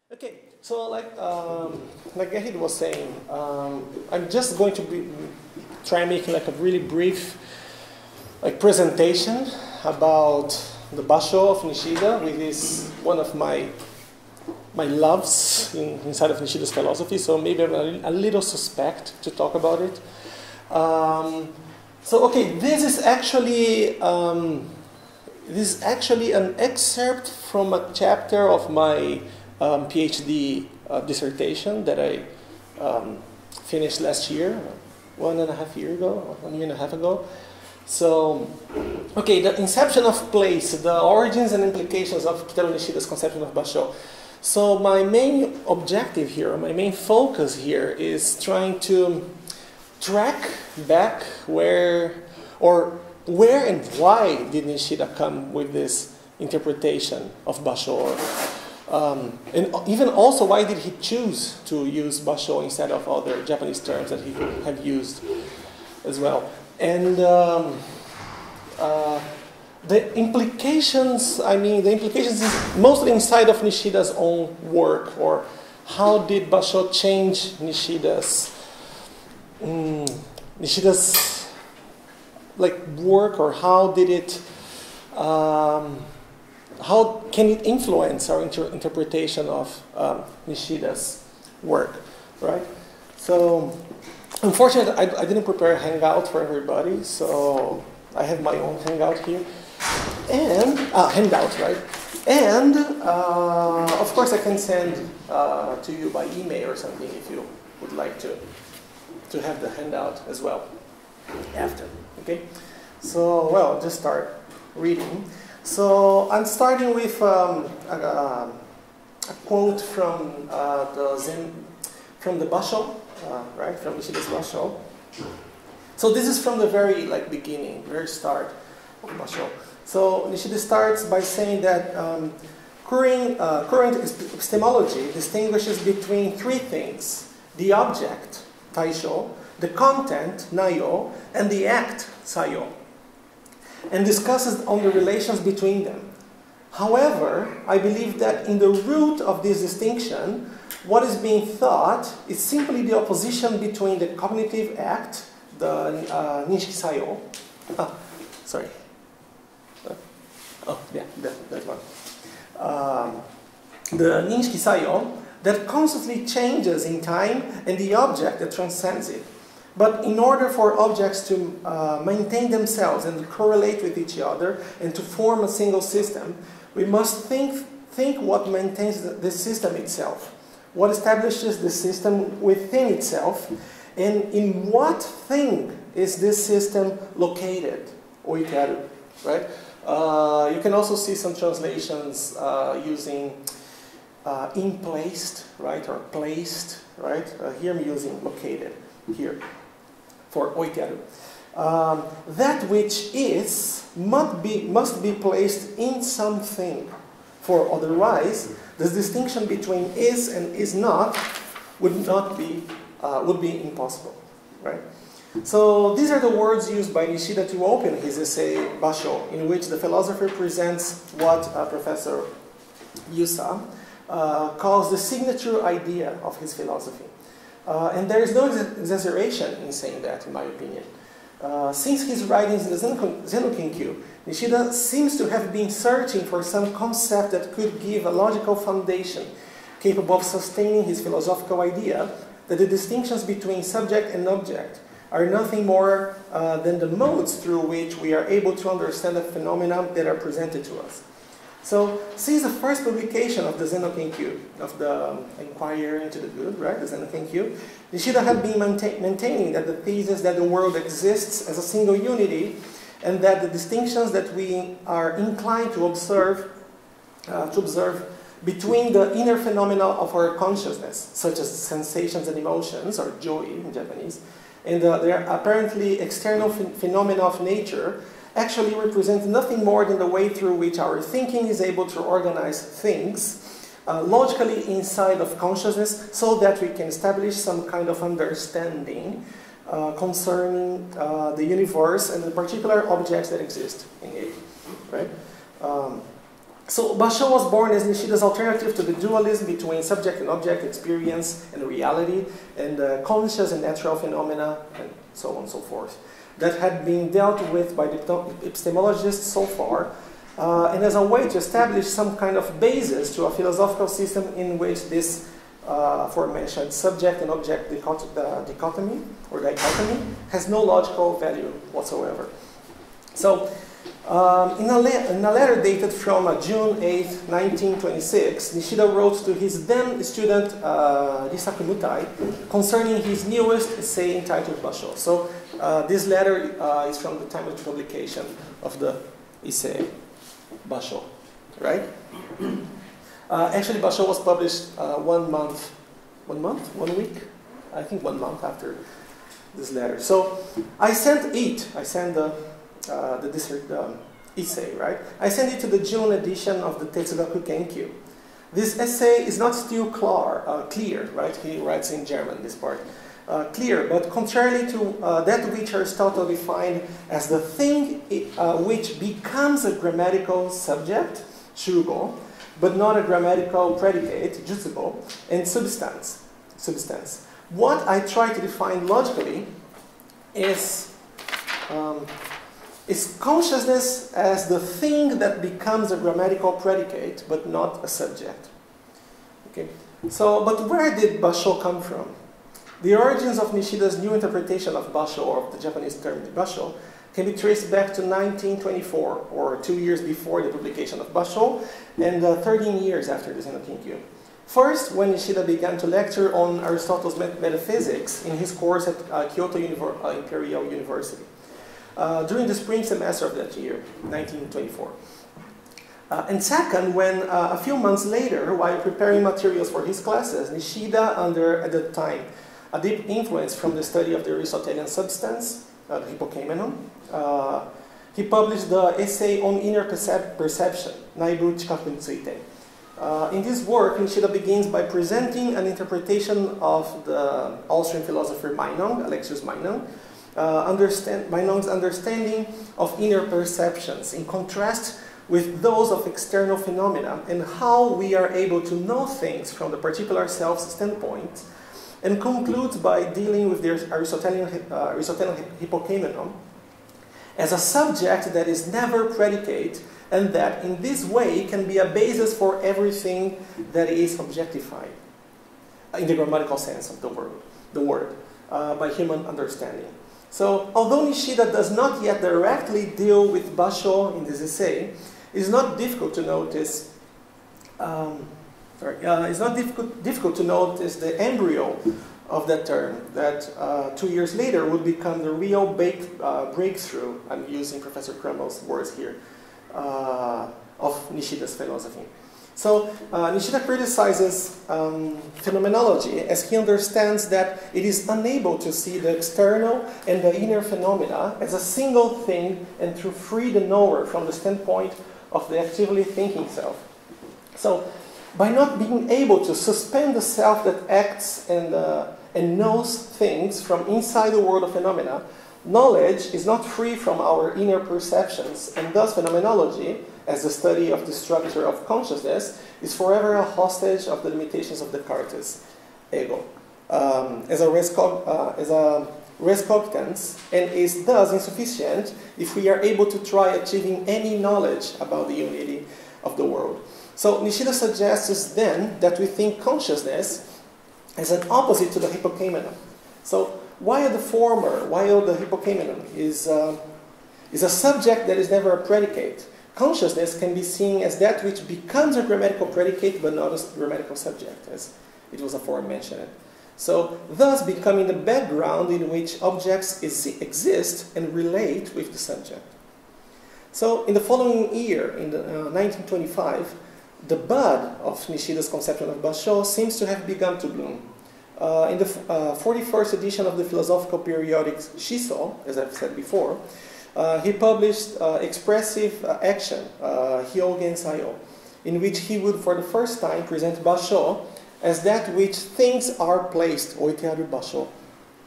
Okay, so like Gehid was saying, I'm just going to try making like a really brief presentation about the Basho of Nishida, which is one of my loves inside of Nishida's philosophy. So maybe I'm a little suspect to talk about it. So okay, this is actually an excerpt from a chapter of my PhD dissertation that I finished last year, 1.5 years ago, 1.5 years ago. So, okay, the inception of place, the origins and implications of Kitarō Nishida's conception of Basho. So my main objective here, my main focus here is trying to track back where and why did Nishida come with this interpretation of Basho? And even also, why did he choose to use Basho instead of other Japanese terms that he could have used as well? And the implications is mostly inside of Nishida's own work, or how did Basho change Nishida's work, or how did it how can it influence our interpretation of Nishida's work, right? So, unfortunately, I didn't prepare a hangout for everybody, so I have my own hangout here, and handout, right? And of course, I can send to you by email or something if you would like to have the handout as well after. Okay, so well, I'll just start reading. So I'm starting with a quote from the Basho, right, from Nishida's Basho. So this is from the very beginning, very start of Basho. So Nishida starts by saying that current epistemology distinguishes between three things: the object, taisho, the content, nayo, and the act, sayō, and discusses on the relations between them. However, I believe that in the root of this distinction, what is being thought is simply the opposition between the cognitive act, the ninshiki sayō. Sorry. That one. The ninshiki sayō that constantly changes in time, and the object that transcends it. But in order for objects to maintain themselves and correlate with each other and to form a single system, we must think what maintains this system itself, what establishes the system within itself, and in what thing is this system located, oitaru, right? You can also see some translations using in-placed, right, or placed, right? Here I'm using located, here, for oitaru. That which is must be placed in something, for otherwise the distinction between is and is not would be impossible, right? So these are the words used by Nishida to open his essay Basho, in which the philosopher presents what Professor Yusa calls the signature idea of his philosophy. And there is no exaggeration in saying that, in my opinion. Since his writings in the Zen Kenkyū, Nishida seems to have been searching for some concept that could give a logical foundation, capable of sustaining his philosophical idea that the distinctions between subject and object are nothing more than the modes through which we are able to understand the phenomena that are presented to us. So, since the first publication of the Zen Kenkyū, of the Inquiry into the Good, right, the Zen Kenkyū, Nishida had been maintaining that the thesis that the world exists as a single unity, and that the distinctions that we are inclined to observe between the inner phenomena of our consciousness, such as sensations and emotions, or joy in Japanese, and their apparently external phenomena of nature, actually represent nothing more than the way through which our thinking is able to organize things logically inside of consciousness, so that we can establish some kind of understanding concerning the universe and the particular objects that exist in it, right? So Basho was born as Nishida's alternative to the dualism between subject and object, experience and reality, and conscious and natural phenomena, and so on and so forth, that had been dealt with by the epistemologists so far, and as a way to establish some kind of basis to a philosophical system in which this aforementioned subject and object dichotomy has no logical value whatsoever. So, in a letter dated from June 8, 1926, Nishida wrote to his then student Risaku Mutai concerning his newest essay entitled Basho. So this letter is from the time of the publication of the essay Basho, right? Actually, Basho was published 1 1 week? I think 1 month after this letter. So I sent the essay, right? I sent it to the June edition of the Tetsugaku Kenkyū. This essay is not still clear, right? He writes in German, this part. Clear, but contrarily to that which Aristotle defined as the thing which becomes a grammatical subject, shugo, but not a grammatical predicate, jutsugo, and substance. What I try to define logically is consciousness as the thing that becomes a grammatical predicate, but not a subject. Okay. So, but where did Basho come from? The origins of Nishida's new interpretation of Basho, or of the Japanese term Basho, can be traced back to 1924, or 2 years before the publication of Basho, and 13 years after the Zen no Kenkyū. First, when Nishida began to lecture on Aristotle's metaphysics in his course at Kyoto Imperial University, during the spring semester of that year, 1924. And second, when a few months later, while preparing materials for his classes, Nishida, under, at the time, a deep influence from the study of the Aristotelian substance, the hypokeimenon, he published the essay on inner perception, Naibu chikaku tsuite. In this work, Nishida begins by presenting an interpretation of the Austrian philosopher Alexius Meinong's understanding of inner perceptions, in contrast with those of external phenomena, and how we are able to know things from the particular self's standpoint, and concludes by dealing with the Aristotelian hypokeimenon as a subject that is never predicate, and that in this way can be a basis for everything that is objectified, in the grammatical sense of the word, by human understanding. So, although Nishida does not yet directly deal with Basho in this essay, it is not difficult to notice. It's not difficult to notice the embryo of that term that 2 years later would become the real breakthrough. I'm using Professor Krummel's words here of Nishida's philosophy. So Nishida criticizes phenomenology as he understands that it is unable to see the external and the inner phenomena as a single thing and to free the knower from the standpoint of the actively thinking self. So by not being able to suspend the self that acts and knows things from inside the world of phenomena, knowledge is not free from our inner perceptions, and thus phenomenology, as the study of the structure of consciousness, is forever a hostage of the limitations of Descartes' ego, as a res cogitans, and is thus insufficient if we are able to try achieving any knowledge about the unity of the world. So Nishida suggests then that we think consciousness as an opposite to the hypokeimenon. So while the hypokeimenon is a subject that is never a predicate, consciousness can be seen as that which becomes a grammatical predicate but not a grammatical subject, as it was aforementioned. So thus becoming the background in which objects exist and relate with the subject. So in the following year, in 1925, the bud of Nishida's conception of Basho seems to have begun to bloom. In the 41st edition of the philosophical periodic Shiso, as I've said before, he published Expressive Action, Hyōgen Sayō, in which he would for the first time present Basho as that which things are placed, oitearu Basho.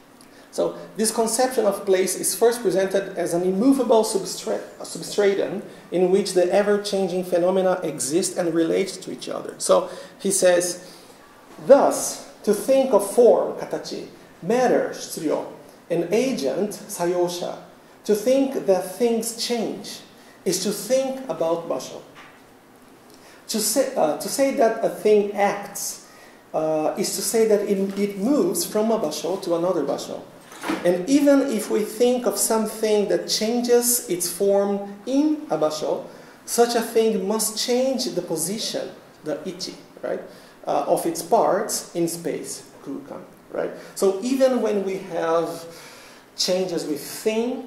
So this conception of place is first presented as an immovable substratum in which the ever-changing phenomena exist and relate to each other. So he says, thus, to think of form, katachi, matter, shuryo, an agent, sayōsha, to think that things change, is to think about Basho. To say that a thing acts is to say that it moves from a Basho to another Basho. And even if we think of something that changes its form in a Basho, such a thing must change the position, the ichi, right, of its parts in space, kukan, right? So even when we have changes with thing,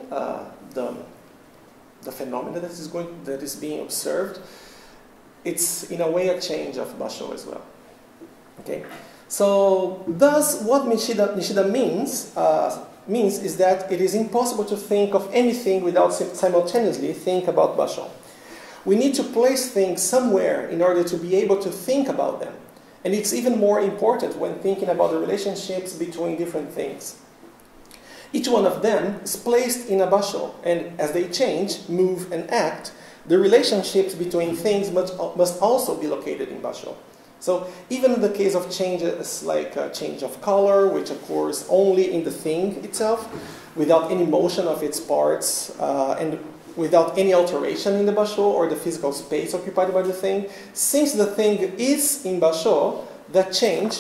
the phenomena that is being observed, it's in a way a change of Basho as well. Okay, so thus what Nishida means is that it is impossible to think of anything without simultaneously think about Basho. We need to place things somewhere in order to be able to think about them. And it's even more important when thinking about the relationships between different things. Each one of them is placed in a Basho, and as they change, move, and act, the relationships between things must also be located in Basho. So even in the case of changes like change of color, which occurs only in the thing itself, without any motion of its parts, and without any alteration in the Basho or the physical space occupied by the thing, since the thing is in Basho, that change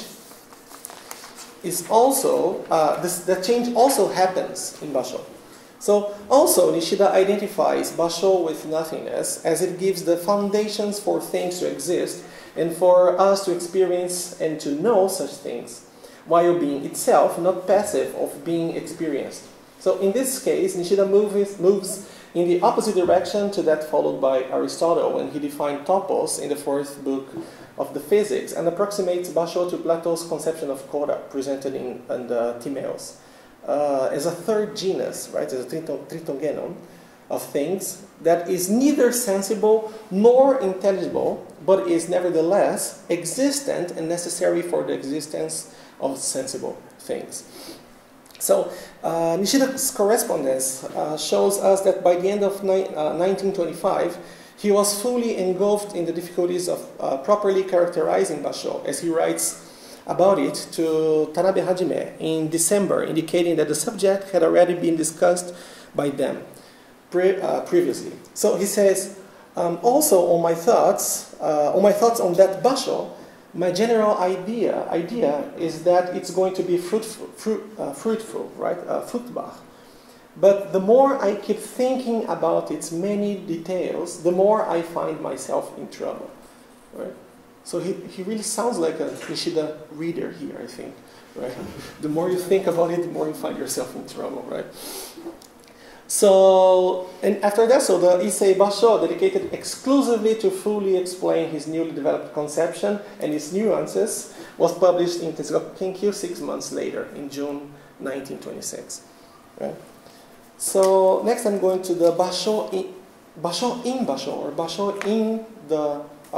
is also, that change also happens in Basho. So also Nishida identifies Basho with nothingness as it gives the foundations for things to exist and for us to experience and to know such things, while being itself not passive of being experienced. So in this case, Nishida moves in the opposite direction to that followed by Aristotle when he defined tópos in the 4th book of the Physics and approximates Basho to Plato's conception of khôra presented in the Timaeus. As a third genus, right, as a tritogenon of things that is neither sensible nor intelligible, but is nevertheless existent and necessary for the existence of sensible things. So Nishida's correspondence shows us that by the end of 1925, he was fully engulfed in the difficulties of properly characterizing Basho, as he writes about it to Tanabe Hajime in December, indicating that the subject had already been discussed by them previously. So he says, also on my thoughts on that Basho, my general idea is that it's going to be fruitful, right? Fruchtbar. But the more I keep thinking about its many details, the more I find myself in trouble, right? So he really sounds like a Nishida reader here, I think, right? The more you think about it, the more you find yourself in trouble, right? So, and after that, so the Issei Basho, dedicated exclusively to fully explain his newly developed conception and its nuances, was published in Tetsugaku Kenkyū 6 months later, in June 1926, right? So next I'm going to the Basho in Basho, or Basho in the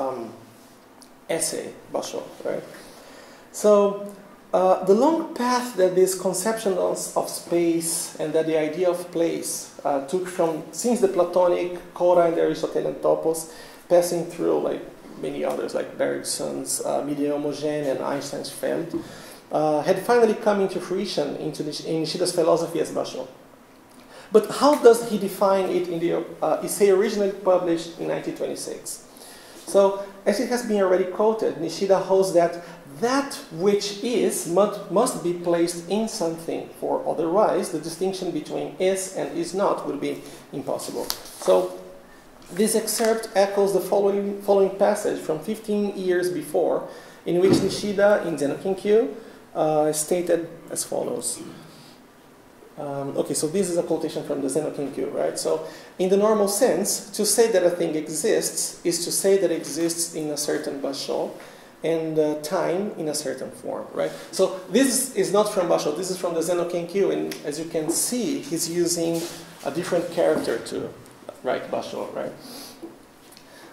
essay Basho, right? So the long path that this conception of space and that the idea of place took from since the Platonic khôra and the Aristotelian tópos, passing through like many others like Bergson's medium homogene and Einstein's Feld, had finally come into fruition in Nishida's philosophy as Basho. But how does he define it in the essay originally published in 1926? So, as it has been already quoted, Nishida holds that that which is must be placed in something, for otherwise the distinction between is and is not will be impossible. So, this excerpt echoes the following passage from 15 years before, in which Nishida, in Zen no Kenkyū, stated as follows. Okay, so this is a quotation from the Zen no Kenkyū, right? So, in the normal sense, to say that a thing exists is to say that it exists in a certain Basho and time in a certain form, right? So, this is not from Basho, this is from the Zen no Kenkyū, and as you can see, he's using a different character to write Basho, right?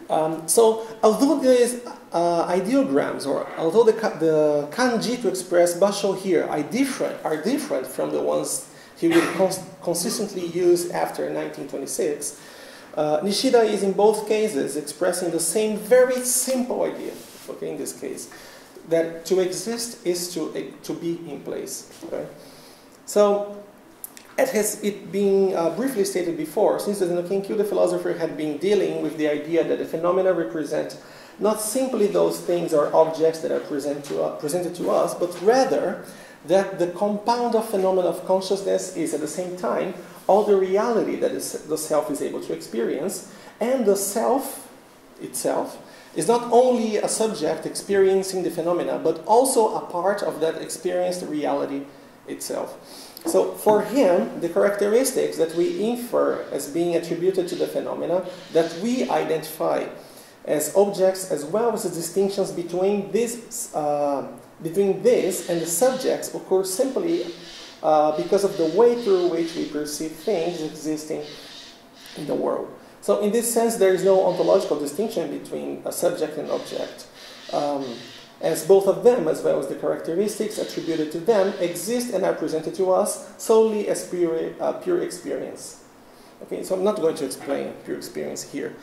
So although these ideograms, or although the kanji to express Basho here are different from the ones he would consistently use after 1926, Nishida is in both cases expressing the same very simple idea, okay, in this case, that to exist is to be in place. Right? So, as has it been briefly stated before, since the Kenkyū, the philosopher, had been dealing with the idea that the phenomena represent not simply those things or objects that are presented to us, but rather that the compound of phenomena of consciousness is at the same time all the reality that the self is able to experience, and the self itself is not only a subject experiencing the phenomena, but also a part of that experienced reality itself. So for him, the characteristics that we infer as being attributed to the phenomena, that we identify as objects, as well as the distinctions between this and the subjects, occur simply because of the way through which we perceive things existing in the world. So in this sense, there is no ontological distinction between a subject and object, as both of them, as well as the characteristics attributed to them, exist and are presented to us solely as pure experience. Okay, so I'm not going to explain pure experience here,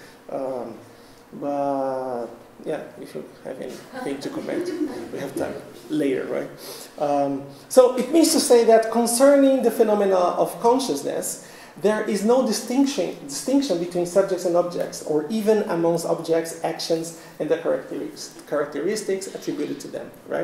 but yeah, if you have anything to comment, we have time later, right? So it means to say that concerning the phenomena of consciousness, there is no distinction between subjects and objects, or even amongst objects, actions, and the characteristics attributed to them, right?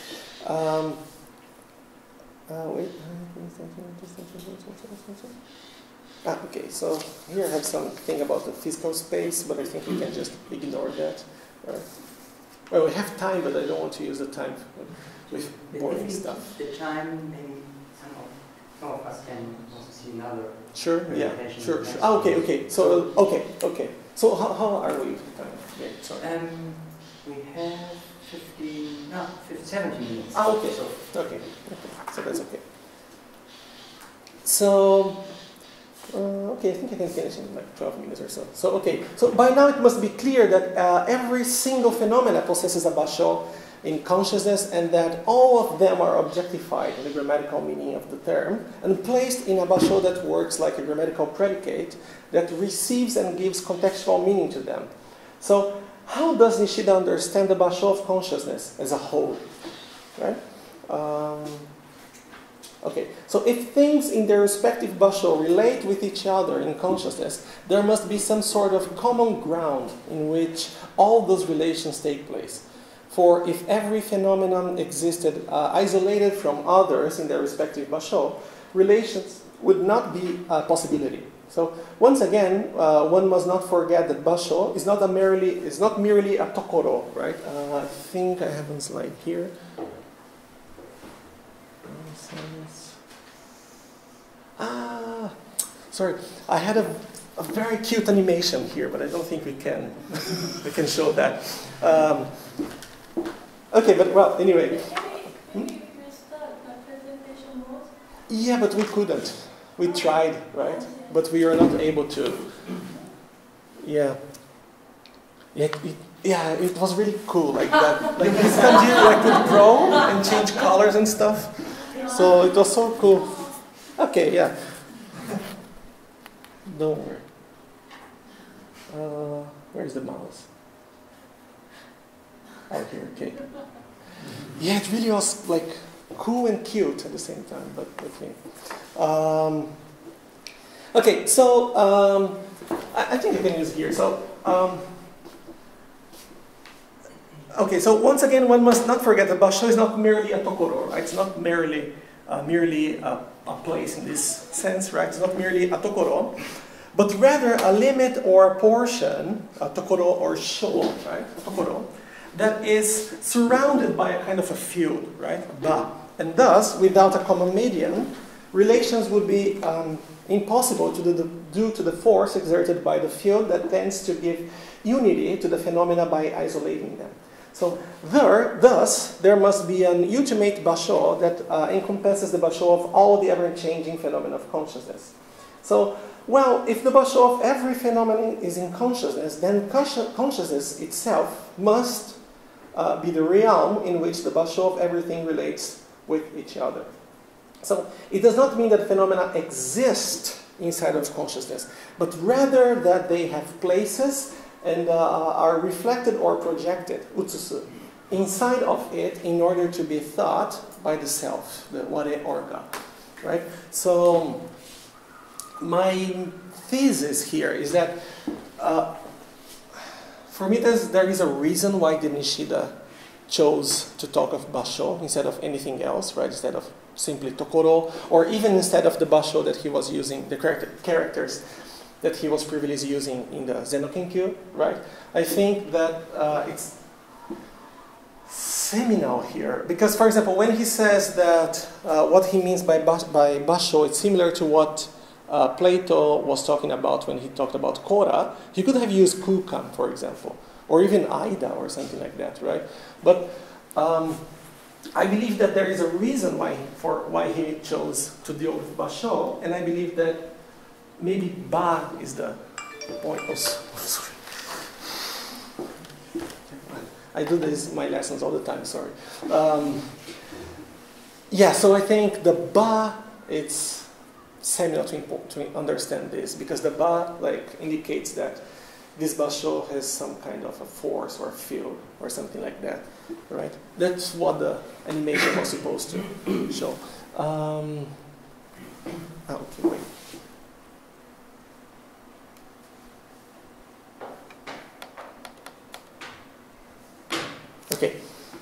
Okay, so here I have something about the physical space, but I think we can just ignore that. Right? Well, we have time, but I don't want to use the time with boring stuff. The time, maybe some of us can also see another. Sure. Yeah. Sure. Sure. Ah, okay. Okay. So okay. So how are we? Yeah, sorry. We have 17 minutes. Ah, okay. So okay. So that's okay. So. Okay, I think I can finish in like 12 minutes or so. So, okay. So by now it must be clear that every single phenomena possesses a basho in consciousness, and that all of them are objectified in the grammatical meaning of the term and placed in a basho that works like a grammatical predicate that receives and gives contextual meaning to them. So how does Nishida understand the basho of consciousness as a whole? Right? Okay, so if things in their respective basho relate with each other in consciousness, there must be some sort of common ground in which all those relations take place. For if every phenomenon existed isolated from others in their respective basho, relations would not be a possibility. So once again, one must not forget that basho is not merely a tokoro, right? I think I have a slide here. Sorry, I had a very cute animation here, but I don't think we can show that. Okay, but well, anyway. Yeah, but we couldn't. We tried, right? But we were not able to. Yeah. Yeah, it was really cool, like that. Like this kanji, like would grow and change colors and stuff. So it was so cool. Okay, yeah. Don't worry. Where's the mouse? Oh, here, okay. Yeah, it really was like cool and cute at the same time, but okay. Okay, so I think I can use here. So, okay, so once again, one must not forget that basho is not merely a tokoro, right? It's not merely a place in this sense, right? It's not merely a tokoro, but rather a limit or a portion, a tokoro or sho, right? A tokoro, that is surrounded by a kind of a field, right? Ba. And thus, without a common median, relations would be impossible due to the force exerted by the field that tends to give unity to the phenomena by isolating them. So thus, there must be an ultimate basho that encompasses the basho of all the ever-changing phenomena of consciousness. So, well, if the Basho of every phenomenon is in consciousness, then consciousness itself must be the realm in which the Basho of everything relates with each other. So it does not mean that phenomena exist inside of consciousness, but rather that they have places and are reflected or projected, utsusu, inside of it in order to be thought by the self, the ware orga, right? So my thesis here is that for me there is a reason why the Nishida chose to talk of Basho instead of anything else, right? Instead of simply Tokoro, or even instead of the Basho that he was using, the characters that he was previously using in the Zen no Kenkyū, right? I think that it's seminal here, because, for example, when he says that what he means by Basho, it's similar to what Plato was talking about when he talked about khôra, he could have used kukan, for example, or even aida or something like that, right? But I believe that there is a reason why he chose to deal with Basho, and I believe that maybe Ba is the point. Oh, sorry. I do this in my lessons all the time, sorry. Yeah, so I think the Ba, it's seminal to understand this, because the Ba indicates that this Basho has some kind of a force or field or something like that, right? That's what the animation was supposed to show. Okay, wait. Okay.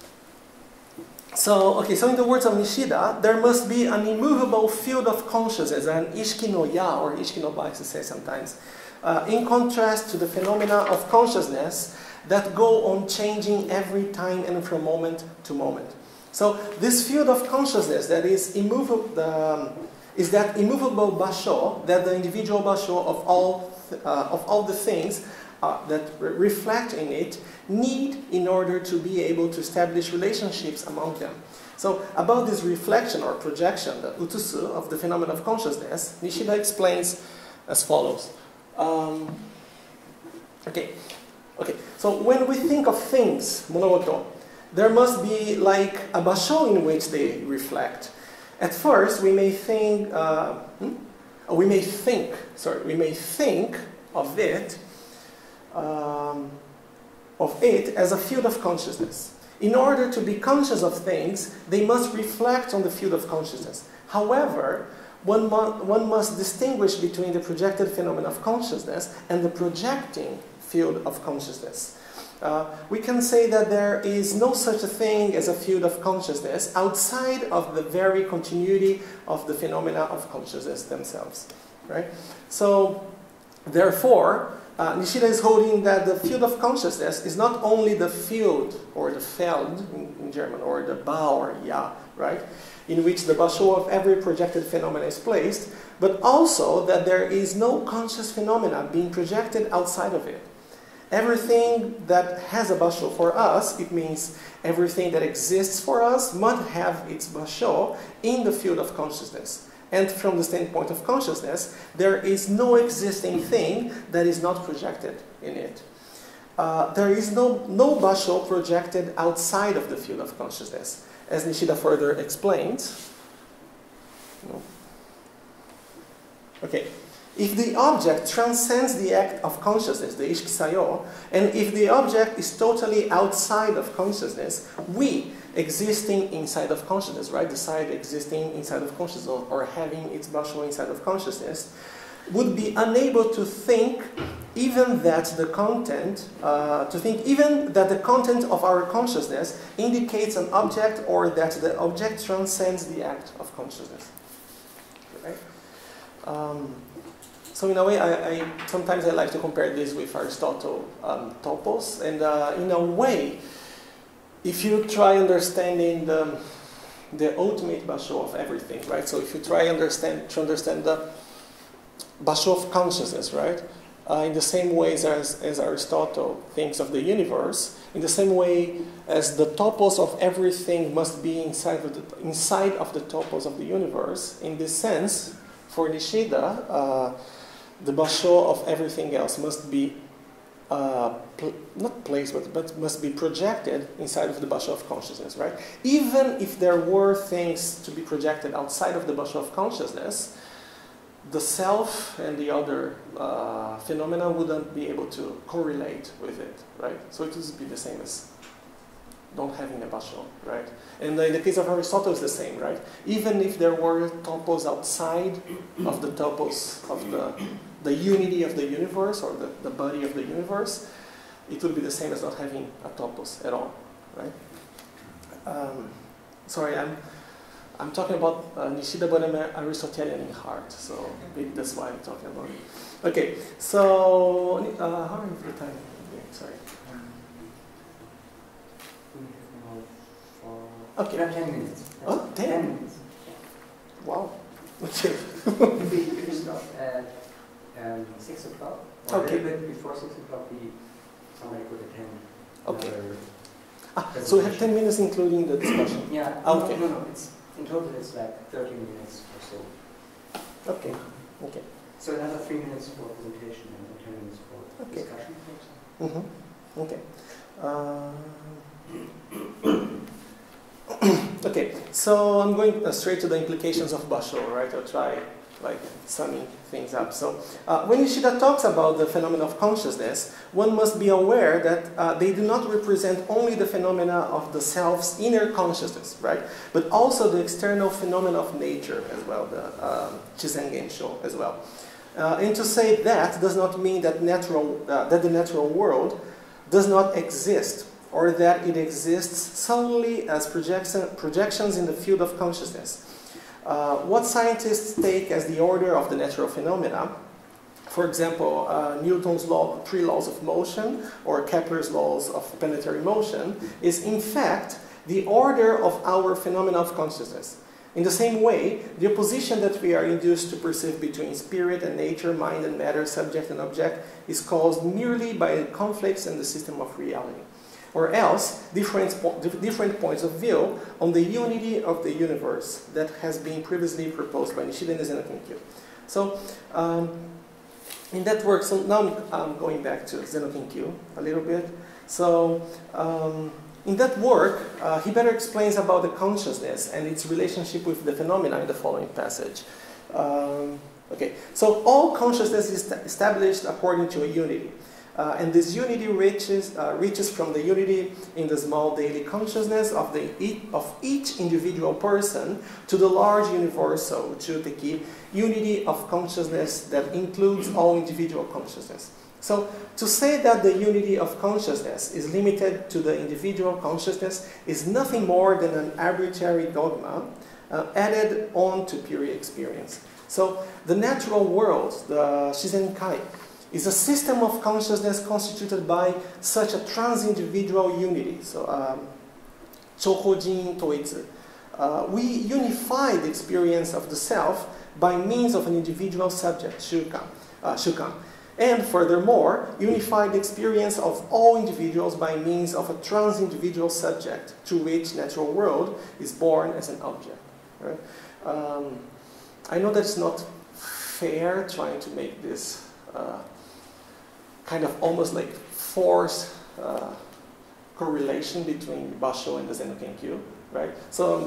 So in the words of Nishida, there must be an immovable field of consciousness, an ishiki no ya, or ishiki no ba, as they say sometimes, in contrast to the phenomena of consciousness that go on changing every time and from moment to moment. So this field of consciousness that is immovable, is that immovable Basho, that the individual Basho of all the things that reflect in it need in order to be able to establish relationships among them. So about this reflection or projection, the utsusu of the phenomenon of consciousness, Nishida explains as follows. Okay. So when we think of things, monogoto, there must be like a Basho in which they reflect. At first, we may think of it as a field of consciousness. In order to be conscious of things, they must reflect on the field of consciousness. However, one must distinguish between the projected phenomenon of consciousness and the projecting field of consciousness. We can say that there is no such a thing as a field of consciousness outside of the very continuity of the phenomena of consciousness themselves, right? So, therefore, Nishida is holding that the field of consciousness is not only the field, or the Feld in German, or the Ba or Ya, right? In which the Basho of every projected phenomena is placed, but also that there is no conscious phenomena being projected outside of it. Everything that has a Basho for us, it means everything that exists for us must have its Basho in the field of consciousness. And from the standpoint of consciousness, there is no existing thing that is not projected in it. There is no Basho projected outside of the field of consciousness, as Nishida further explains. Okay. If the object transcends the act of consciousness, the ishiki sayō, and if the object is totally outside of consciousness, we, existing inside of consciousness, right? The side existing inside of consciousness, or having its Basho inside of consciousness, would be unable to think even that the content, the content of our consciousness indicates an object, or that the object transcends the act of consciousness. Right? So in a way, sometimes I like to compare this with Aristotle tópos, and in a way, if you try understanding the ultimate Basho of everything, right? So if you try to understand the Basho of consciousness, right? In the same ways as Aristotle thinks of the universe, in the same way as the tópos of everything must be inside of the tópos of the universe, in this sense, for Nishida, the Basho of everything else must be not placed, but must be projected inside of the Basho of consciousness, right? Even if there were things to be projected outside of the Basho of consciousness, the self and the other phenomena wouldn't be able to correlate with it, right? So it would be the same as not having a Basho, right? And in the case of Aristotle, it's the same, right? Even if there were topos outside of the topos of the unity of the universe, or the body of the universe, it would be the same as not having a topos at all, right? Sorry, I'm talking about Nishida, but I'm Aristotelian in heart, so maybe that's why I'm talking about it. Okay, so how is the time? Sorry. Okay. 10 minutes. Oh, 10 minutes. Wow. Okay. If we stop at 6 o'clock, or okay. a little bit before 6 o'clock, somebody could attend. Okay. So we have 10 minutes including the discussion? Yeah. Okay. No. In total it's like 30 minutes or so. Okay. Okay. So another 3 minutes for presentation and 10 minutes for discussion. Okay. Okay, so I'm going straight to the implications of Basho, right? I'll try summing things up. So when Nishida talks about the phenomena of consciousness, one must be aware that they do not represent only the phenomena of the self's inner consciousness, right? But also the external phenomena of nature as well, the Chizengensho as well. And to say that does not mean that the natural world does not exist, or that it exists solely as projections in the field of consciousness. What scientists take as the order of the natural phenomena, for example, Newton's three laws of motion, or Kepler's laws of planetary motion, is in fact the order of our phenomena of consciousness. In the same way, the opposition that we are induced to perceive between spirit and nature, mind and matter, subject and object, is caused merely by conflicts in the system of reality. Or else, different points of view on the unity of the universe that has been previously proposed by Nishida and the Kenkyū. So, in that work, so now I'm going back to Kenkyū a little bit. So, in that work, he better explains about the consciousness and its relationship with the phenomena in the following passage. Okay, so all consciousness is established according to a unity. And this unity reaches from the unity in the small daily consciousness of each individual person to the large universal chuteki, unity of consciousness that includes all individual consciousness. So to say that the unity of consciousness is limited to the individual consciousness is nothing more than an arbitrary dogma added on to pure experience. So the natural world, the Shizenkai, is a system of consciousness constituted by such a trans-individual unity. So, Chōhōjin Toitsu. We unify the experience of the self by means of an individual subject, shukan. And furthermore, unify the experience of all individuals by means of a trans-individual subject, to which natural world is born as an object. Right? I know that's not fair trying to make this kind of almost like forced correlation between Basho and the Kenkyū, right? So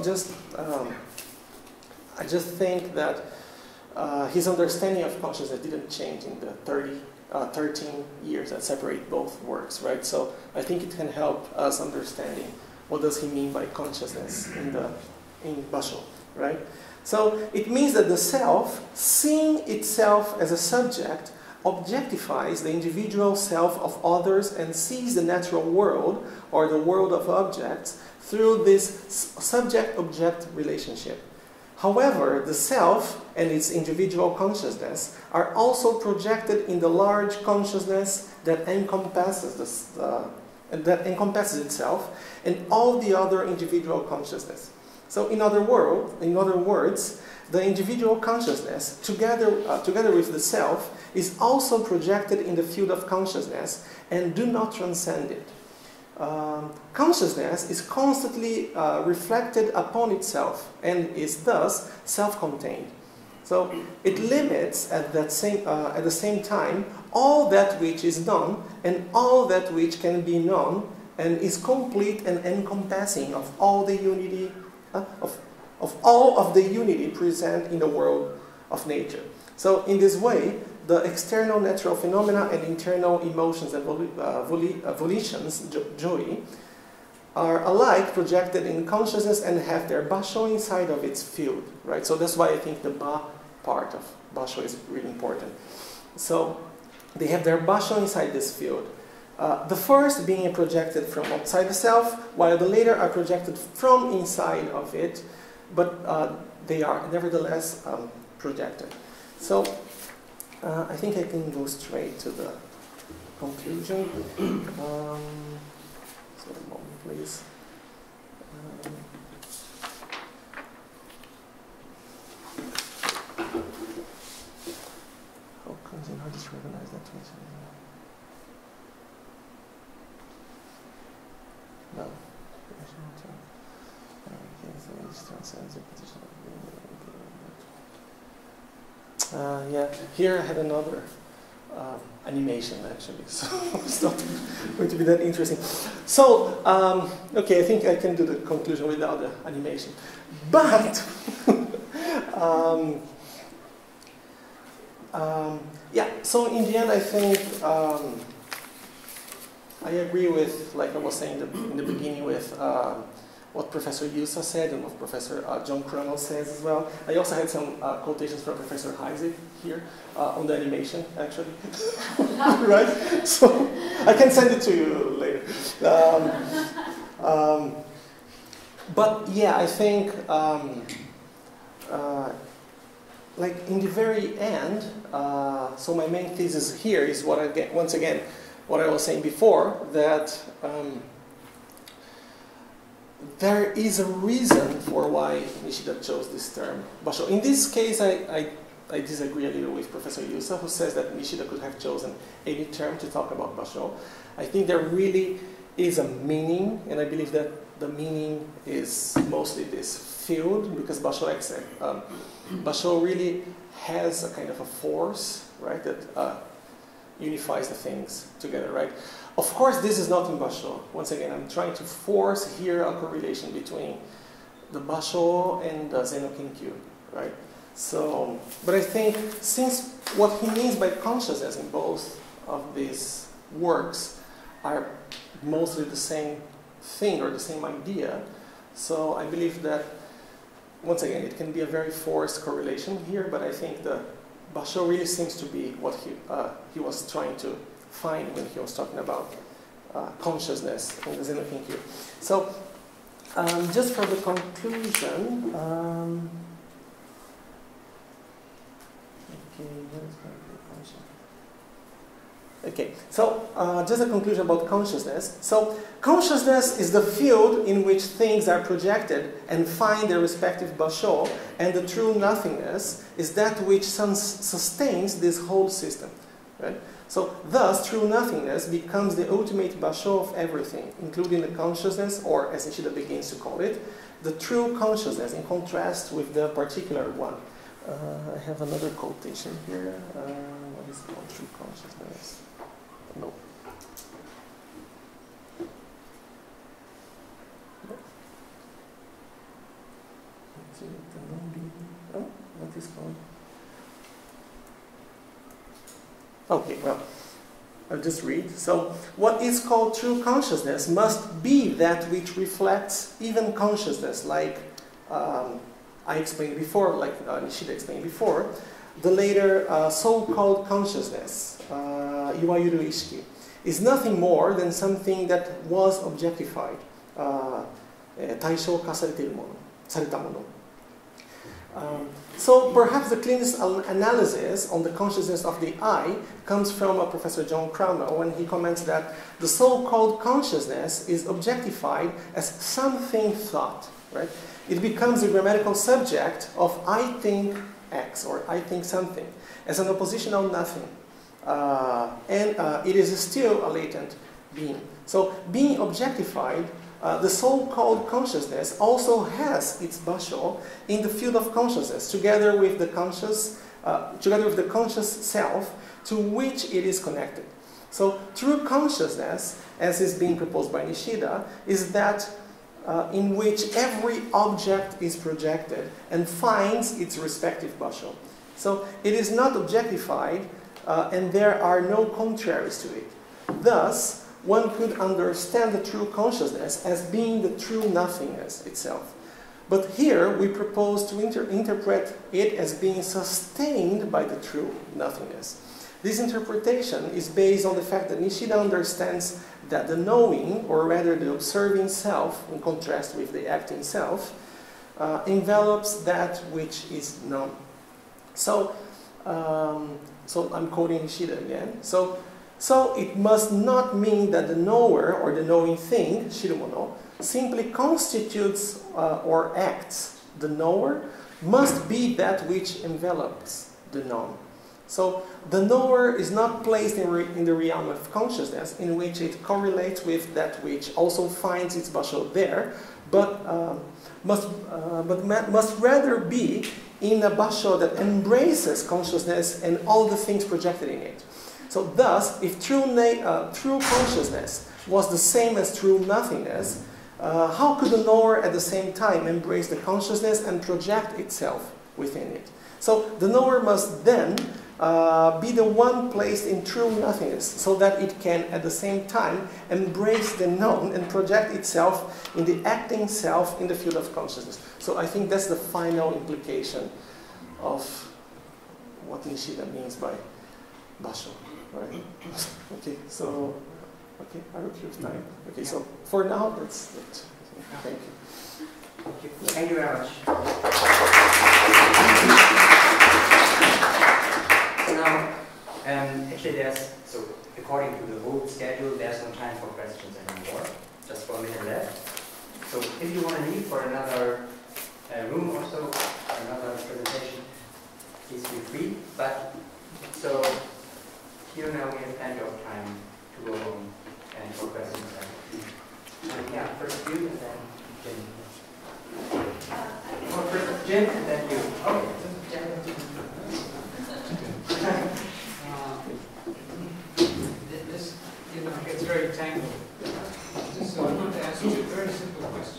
I just think that his understanding of consciousness didn't change in the 13 years that separate both works, right? So I think it can help us understanding what does he mean by consciousness in Basho, right? So it means that the self, seeing itself as a subject, objectifies the individual self of others and sees the natural world, or the world of objects, through this subject-object relationship. However, the self and its individual consciousness are also projected in the large consciousness that encompasses itself and all the other individual consciousness. So in other words, the individual consciousness, together with the self, is also projected in the field of consciousness and do not transcend it. Consciousness is constantly reflected upon itself and is thus self-contained. So it limits at the same time all that which is known and all that which can be known, and is complete and encompassing of all the unity of all of the unity present in the world of nature. So in this way, the external natural phenomena and internal emotions and volitions, joy, are alike projected in consciousness and have their basho inside of its field, right? So that's why I think the ba part of basho is really important. So they have their basho inside this field. The first being projected from outside the self, while the later are projected from inside of it, but they are nevertheless projected. So I think I can go straight to the conclusion. So a moment, please. How comes in how to recognize that twin? No. Yeah, here I had another animation actually, so it's not going to be that interesting. So, okay, I think I can do the conclusion without the animation. But, yeah, so in the end I think I agree with, like I was saying in the beginning, with what Professor Yusa said and what Professor John Cronell says as well. I also had some quotations from Professor Heise here on the animation, actually. Right? So I can send it to you later. But yeah, I think, like in the very end, so my main thesis here is what I get, once again, what I was saying before, that there is a reason for why Nishida chose this term, Basho. In this case, I disagree a little with Professor Yusa, who says that Nishida could have chosen any term to talk about Basho. I think there really is a meaning, and I believe that the meaning is mostly this field, because Basho really has a kind of a force, right, that unifies the things together, right? Of course, this is not in Basho. Once again, I'm trying to force here a correlation between the Basho and the Zen no Kenkyū, right? So, but I think since what he means by consciousness in both of these works are mostly the same thing or the same idea, so I believe that, once again, it can be a very forced correlation here, but I think the Basho really seems to be what he was trying to find when he was talking about consciousness in the Zen no Kenkyū. So, just for the conclusion, okay, so just a conclusion about consciousness. So, consciousness is the field in which things are projected and find their respective basho, and the true nothingness is that which sustains this whole system, right? So, thus, true nothingness becomes the ultimate basho of everything, including the consciousness, or as Nishida begins to call it, the true consciousness, in contrast with the particular one. I have another quotation here. What is called true consciousness? No. Oh, what is called? Okay, well, I'll just read. So, what is called true consciousness must be that which reflects even consciousness, like I explained before, like Nishida explained before. The later so-called consciousness, iwayuru ishiki, is nothing more than something that was objectified, taishō ka sareta mono. So perhaps the cleanest analysis on the consciousness of the I comes from Professor John Cronell, when he comments that the so-called consciousness is objectified as something thought, right? It becomes a grammatical subject of I think X, or I think something, as an oppositional nothing. And it is still a latent being. So being objectified the so-called consciousness also has its basho in the field of consciousness, together with the conscious self to which it is connected. So true consciousness, as is being proposed by Nishida, is that in which every object is projected and finds its respective basho. So it is not objectified, and there are no contraries to it. Thus, one could understand the true consciousness as being the true nothingness itself. But here we propose to interpret it as being sustained by the true nothingness. This interpretation is based on the fact that Nishida understands that the knowing, or rather the observing self, in contrast with the acting self, envelops that which is known. So I'm quoting Nishida again. So it must not mean that the knower, or the knowing thing, shirumono, simply constitutes or acts. The knower must be that which envelops the known. So the knower is not placed in the realm of consciousness, in which it correlates with that which also finds its basho there, but must rather be in a basho that embraces consciousness and all the things projected in it. So thus, if true consciousness was the same as true nothingness, how could the knower at the same time embrace the consciousness and project itself within it? So the knower must then be the one placed in true nothingness, so that it can at the same time embrace the known and project itself in the acting self in the field of consciousness. So I think that's the final implication of what Nishida means by basho. Right? Okay, so I hope you have time. Okay, so for now that's it. Thank you. Thank you very much. So now, actually according to the whole schedule, there's no time for questions anymore, just for a minute left. So if you want to leave for another room or so, another presentation, please feel free. But so here now we have plenty of time to go home and for questions. Yeah, first you and then Jim. Or first Jim and then you. Okay, Jim. This, gets very tangled. So I want to ask you a very simple question.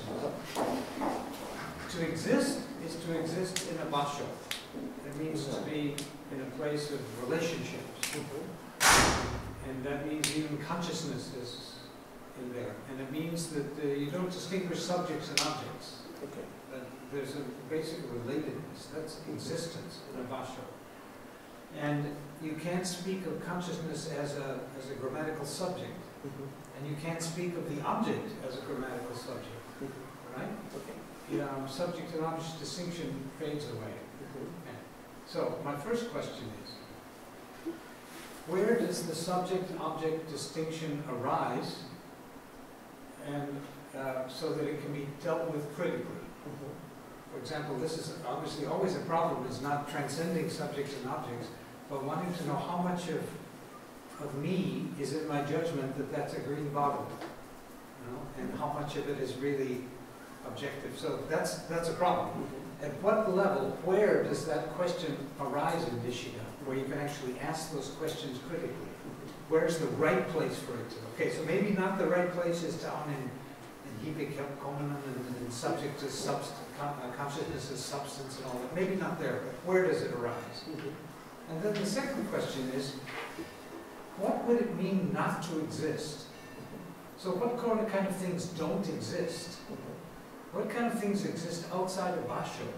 To exist is to exist in a basho. It means to be in a place of relationships. And that means even consciousness is in there. And it means that you don't distinguish subjects and objects. That there's a basic relatedness. That's existence in a basho. And you can't speak of consciousness as a grammatical subject. And you can't speak of the object as a grammatical subject. Right? Subject and object distinction fades away. Okay. So my first question is, where does the subject-object distinction arise, and so that it can be dealt with critically? For example, this is obviously always a problem, is not transcending subjects and objects, but wanting to know how much of me is in my judgment that that's a green bottle, and how much of it is really objective. So that's a problem. At what level, where does that question arise in Nishida, where you can actually ask those questions critically? Where's the right place for it to? Okay, so maybe not the right place is down in hypokeimenon and subject to consciousness as substance and all that. Maybe not there, but where does it arise? And then the second question is, what would it mean not to exist? So what kind of things don't exist? What kind of things exist outside of Basho?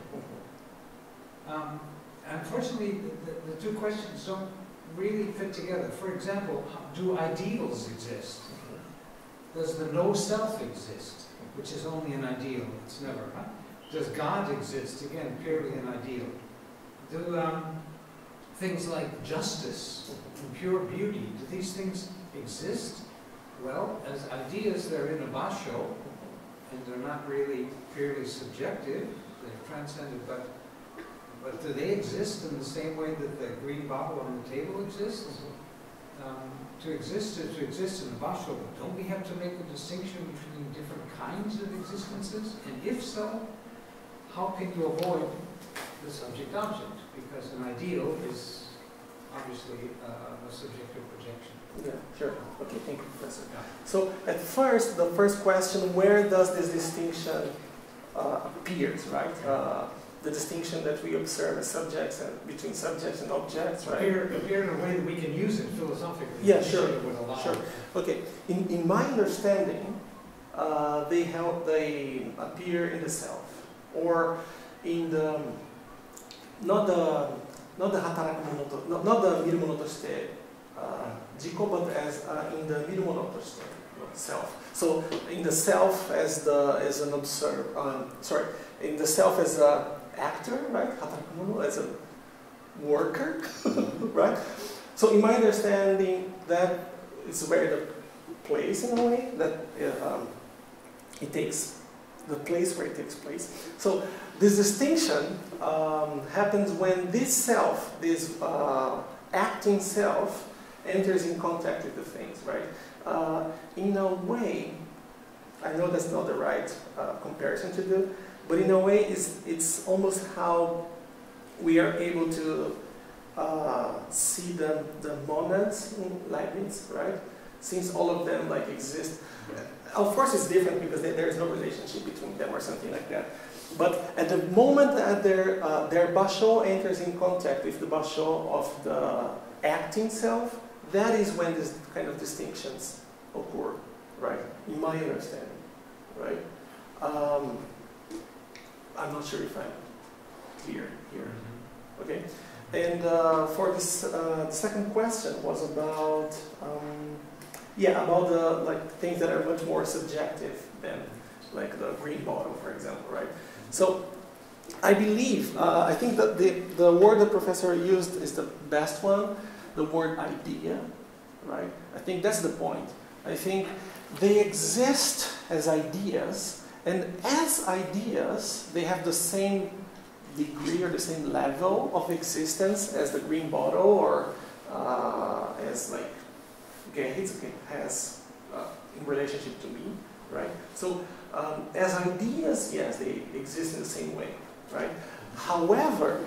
Unfortunately, the two questions don't really fit together. For example, do ideals exist? Does the no-self exist, which is only an ideal? It's never, right? Does God exist? Again, purely an ideal. Do things like justice and pure beauty, do these things exist? Well, as ideas, they're in a Basho, and they're not really purely subjective. They're transcended, but do they exist in the same way that the green bottle on the table exists? to exist is to exist in the Basho, but don't we have to make a distinction between different kinds of existences? And if so, how can you avoid the subject-object? Because an ideal is obviously a subjective projection. Yeah, sure. Okay, thank you, Professor. So at first, the first question, where does this distinction appears, right? The distinction that we observe as subjects and between subjects and objects, right? Appear in a way that we can use it philosophically. Yeah, sure. Sure. Okay. In my understanding, they appear in the self, or in the not the hataraku mono, not the miru mono toshite jiko, but as in the miru mono toshite self. So in the self as an observer, in the self as a actor, right? Hataraku mono as a worker, right? So in my understanding, that is where the place, in a way, that it takes the place where it takes place. So this distinction happens when this self, this acting self, enters in contact with the things, right? In a way, I know that's not the right comparison to do, but in a way, it's almost how we are able to see the monads in Leibniz, right? Since all of them like exist. Of course, it's different because there is no relationship between them or something like that. But at the moment that their Basho enters in contact with the Basho of the acting self, that is when this kind of distinctions occur, right? In my understanding, right? I'm not sure if I'm clear here. Okay. And for this, the second question was about, about the things that are much more subjective than like the green bottle, for example, right? So I believe, I think that the word the professor used is the best one, the word idea, right? I think that's the point. I think they exist as ideas, and as ideas, they have the same degree or the same level of existence as the green bottle, or as like Gehitsuke has in relationship to me, right? So as ideas, yes, they exist in the same way, right? However,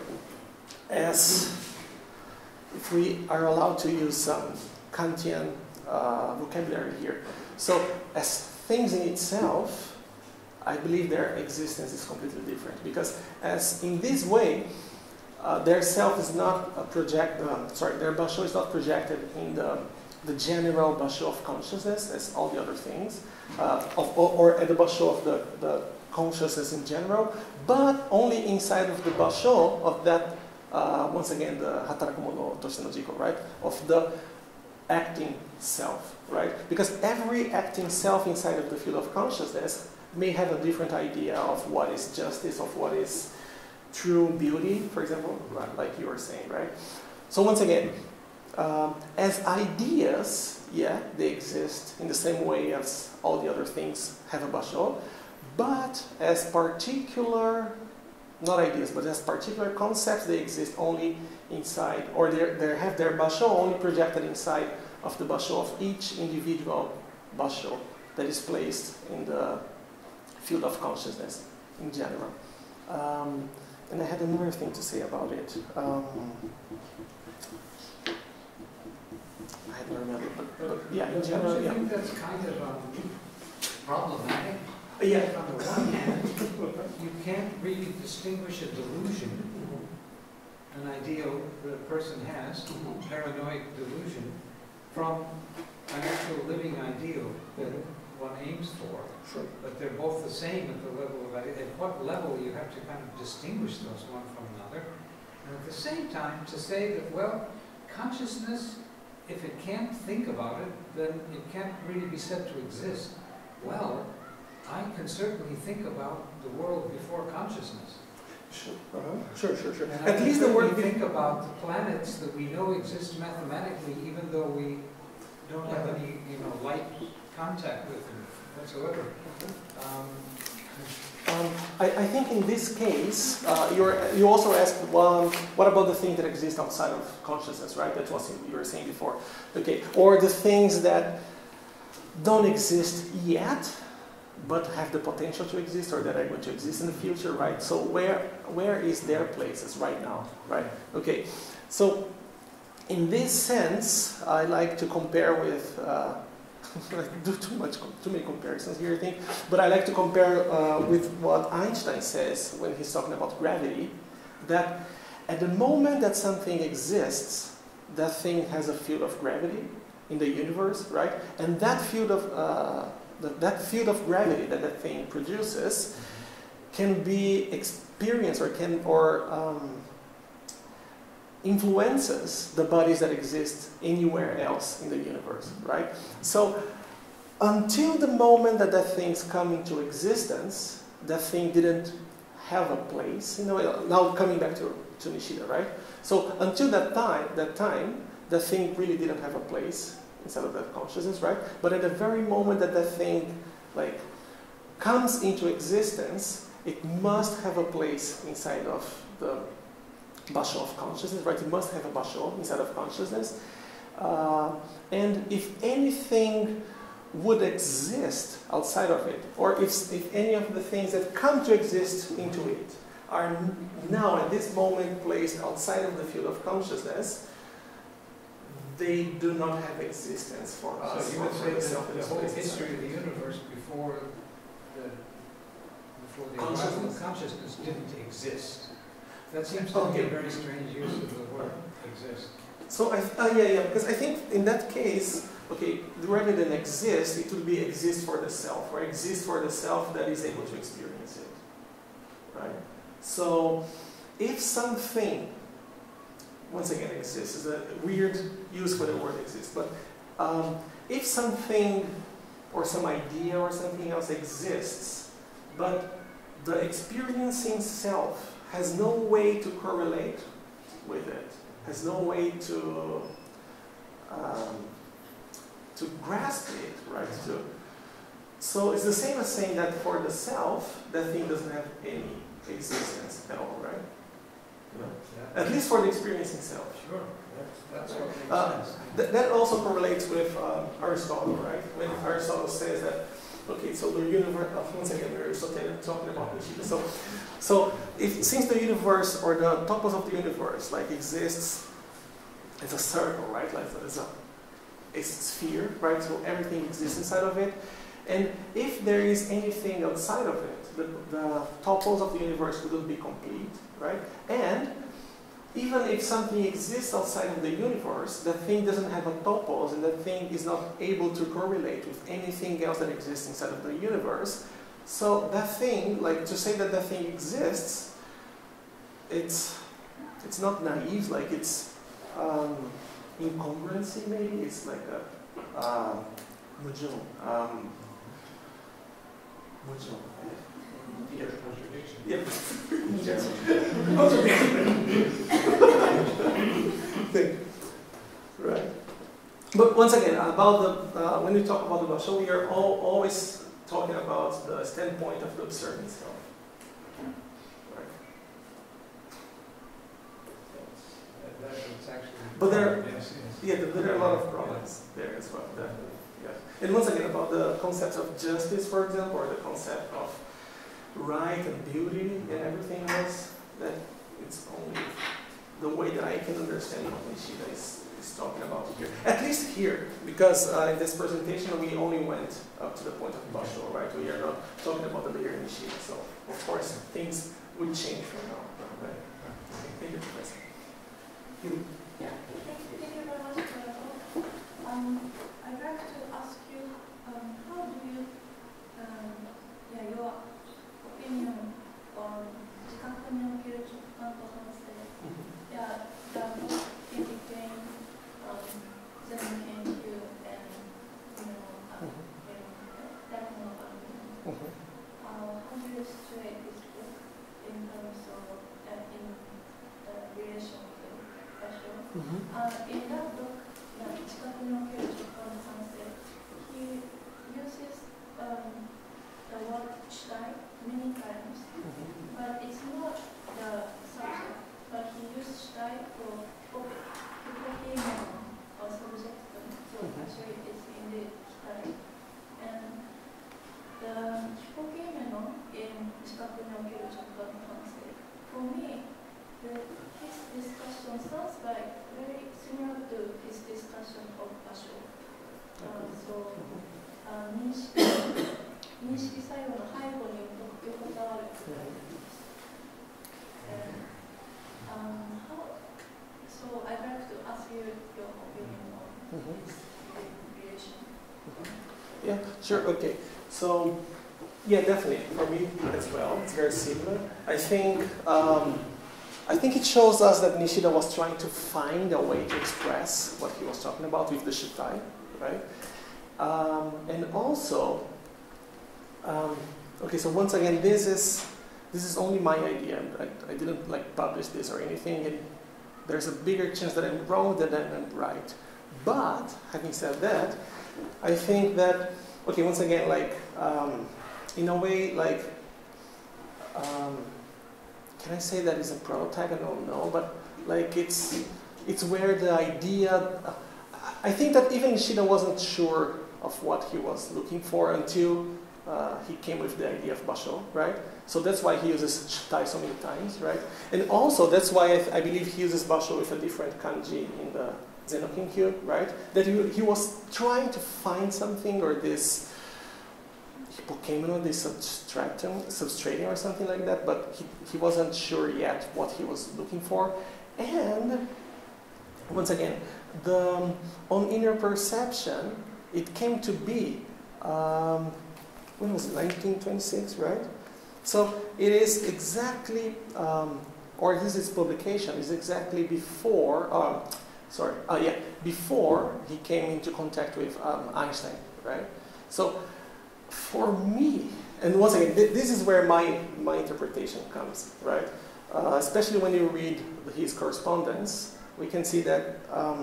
if we are allowed to use some Kantian vocabulary here, so as things in itself, I believe their existence is completely different, because as in this way, their self is not their Basho is not projected in the general Basho of consciousness as all the other things, or at the Basho of the consciousness in general, but only inside of the Basho of that, once again, the hataraku mono toshite no jiko, right? Of the acting self, right? Because every acting self inside of the field of consciousness may have a different idea of what is justice, of what is true beauty, for example, like you were saying, right? So once again, as ideas, yeah, they exist in the same way as all the other things have a Basho, but as particular, not ideas, but as particular concepts, they exist only inside, or they have their Basho only projected inside of the Basho of each individual Basho that is placed in the field of consciousness in general. And I had another thing to say about it. I don't remember, but yeah, in general, I think that's kind of problematic. Yeah. On the one hand, you can't really distinguish a delusion, an ideal that a person has, paranoid delusion, from an actual living ideal that one aims for. Sure. But they're both the same at the level of idea. At what level you have to kind of distinguish those one from another. And at the same time, to say that, well, consciousness, if it can't think about it, then it can't really be said to exist. Well, I can certainly think about the world before consciousness. Sure. Sure. And At least the word we think about the planets that we know exist mathematically, even though we don't have any, light contact with them whatsoever. I think in this case, you also asked, what about the things that exist outside of consciousness, right? That's what you were saying before. Okay, or the things that don't exist yet, but have the potential to exist, or that are going to exist in the future, right? So where is their places right now, right? Okay, so in this sense, I like to compare with. I do too many comparisons here, I think. But I like to compare with what Einstein says when he's talking about gravity, that at the moment that something exists, that thing has a field of gravity in the universe, right? And that field of gravity that that thing produces can be experienced or influences the bodies that exist anywhere else in the universe, right? So until the moment that that things come into existence, that thing didn't have a place. You know, now coming back to Nishida, right? So until that time, the thing really didn't have a place inside of that consciousness, right? But at the very moment that that thing like comes into existence, it must have a place inside of the Basho of consciousness, right? It must have a Basho inside of consciousness. And if anything would exist outside of it, or if any of the things that come to exist into it are now at this moment placed outside of the field of consciousness, they do not have existence for us. So you would say that the whole history of the universe before the consciousness didn't exist. That seems to be a very strange use of the word exist. So because I think in that case, okay, rather than exist, it would be exist for the self, or exist for the self that is able to experience it, right? So if something, once again, exists is a weird use for the word exist, but if something or some idea or something else exists, but the experiencing self has no way to correlate with it, has no way to grasp it, right? So it's the same as saying that for the self, that thing doesn't have any existence at all, right? You know? Yeah. At least for the experiencing self. Sure, that's what makes sense. That also correlates with Aristotle, right? When Aristotle says that, okay, so the universe, once again, we're talking about Nishida. So since the universe, or the topos of the universe, like exists as a circle, right? Like as a sphere, right? So everything exists inside of it. And if there is anything outside of it, the topos of the universe wouldn't be complete, right? And even if something exists outside of the universe, that thing doesn't have a topos, and that thing is not able to correlate with anything else that exists inside of the universe. So that thing, like to say that that thing exists, it's not naive, like it's incongruency maybe. It's like a contradiction. Yeah. Right. But once again, about the when we talk about the Basho, we are always talking about the standpoint of the observing self. Right. That's actually. But there are a lot of problems there as well. Definitely. Yeah. And once again, about the concept of justice, for example, or the concept of right and beauty and everything else, that it's only the way that I can understand what Nishida is talking about here. At least here, because in this presentation we only went up to the point of Basho, right? We are not talking about the layer Nishida, so of course things would change from now, right? Thank you, Professor. Yeah. Thank you very much, Kitarō. I'd like to ask you, how do you, your opinion on chikakuにおける直感と反省、the both in between Zen Kenkyū and how do you situate this book in terms of in relation to Basho? In that book, 近くにおける直感の反省, he uses the word chikaku many times, but it's not the subject, but he used style for hypokeimenon or subject. So actually it's in the style. And the hypokeimenon in chikaku ni okeru chikaku no kansei, for me, his discussion sounds like very similar to his discussion of Basho. So, 認識作用の背後に横たわるって書いてあります。So I'd like to ask you your opinion on this relation. Yeah, sure, okay. So, yeah, definitely, for me as well, it's very similar. I think it shows us that Nishida was trying to find a way to express what he was talking about with the shitai, right? And also, okay, so once again, this is only my idea. I didn't like publish this or anything. And there's a bigger chance that I'm wrong than I'm right. But having said that, I think that, okay, once again, like in a way, like can I say that it's a prototype? I don't know, but like it's where the idea. I think that even Nishida wasn't sure of what he was looking for until he came with the idea of Basho, right? So that's why he uses shitai so many times, right? And also that's why I believe he uses Basho with a different kanji in the Zen no Kenkyū, right? That he was trying to find something, or this hypokeimenon, this substratum or something like that, but he wasn't sure yet what he was looking for. And once again, on inner perception, it came to be, when was it, 1926, right? So it is exactly, or this is publication, is exactly before, before he came into contact with Einstein, right? So for me, and once again, this is where my interpretation comes, right? Especially when you read his correspondence, we can see that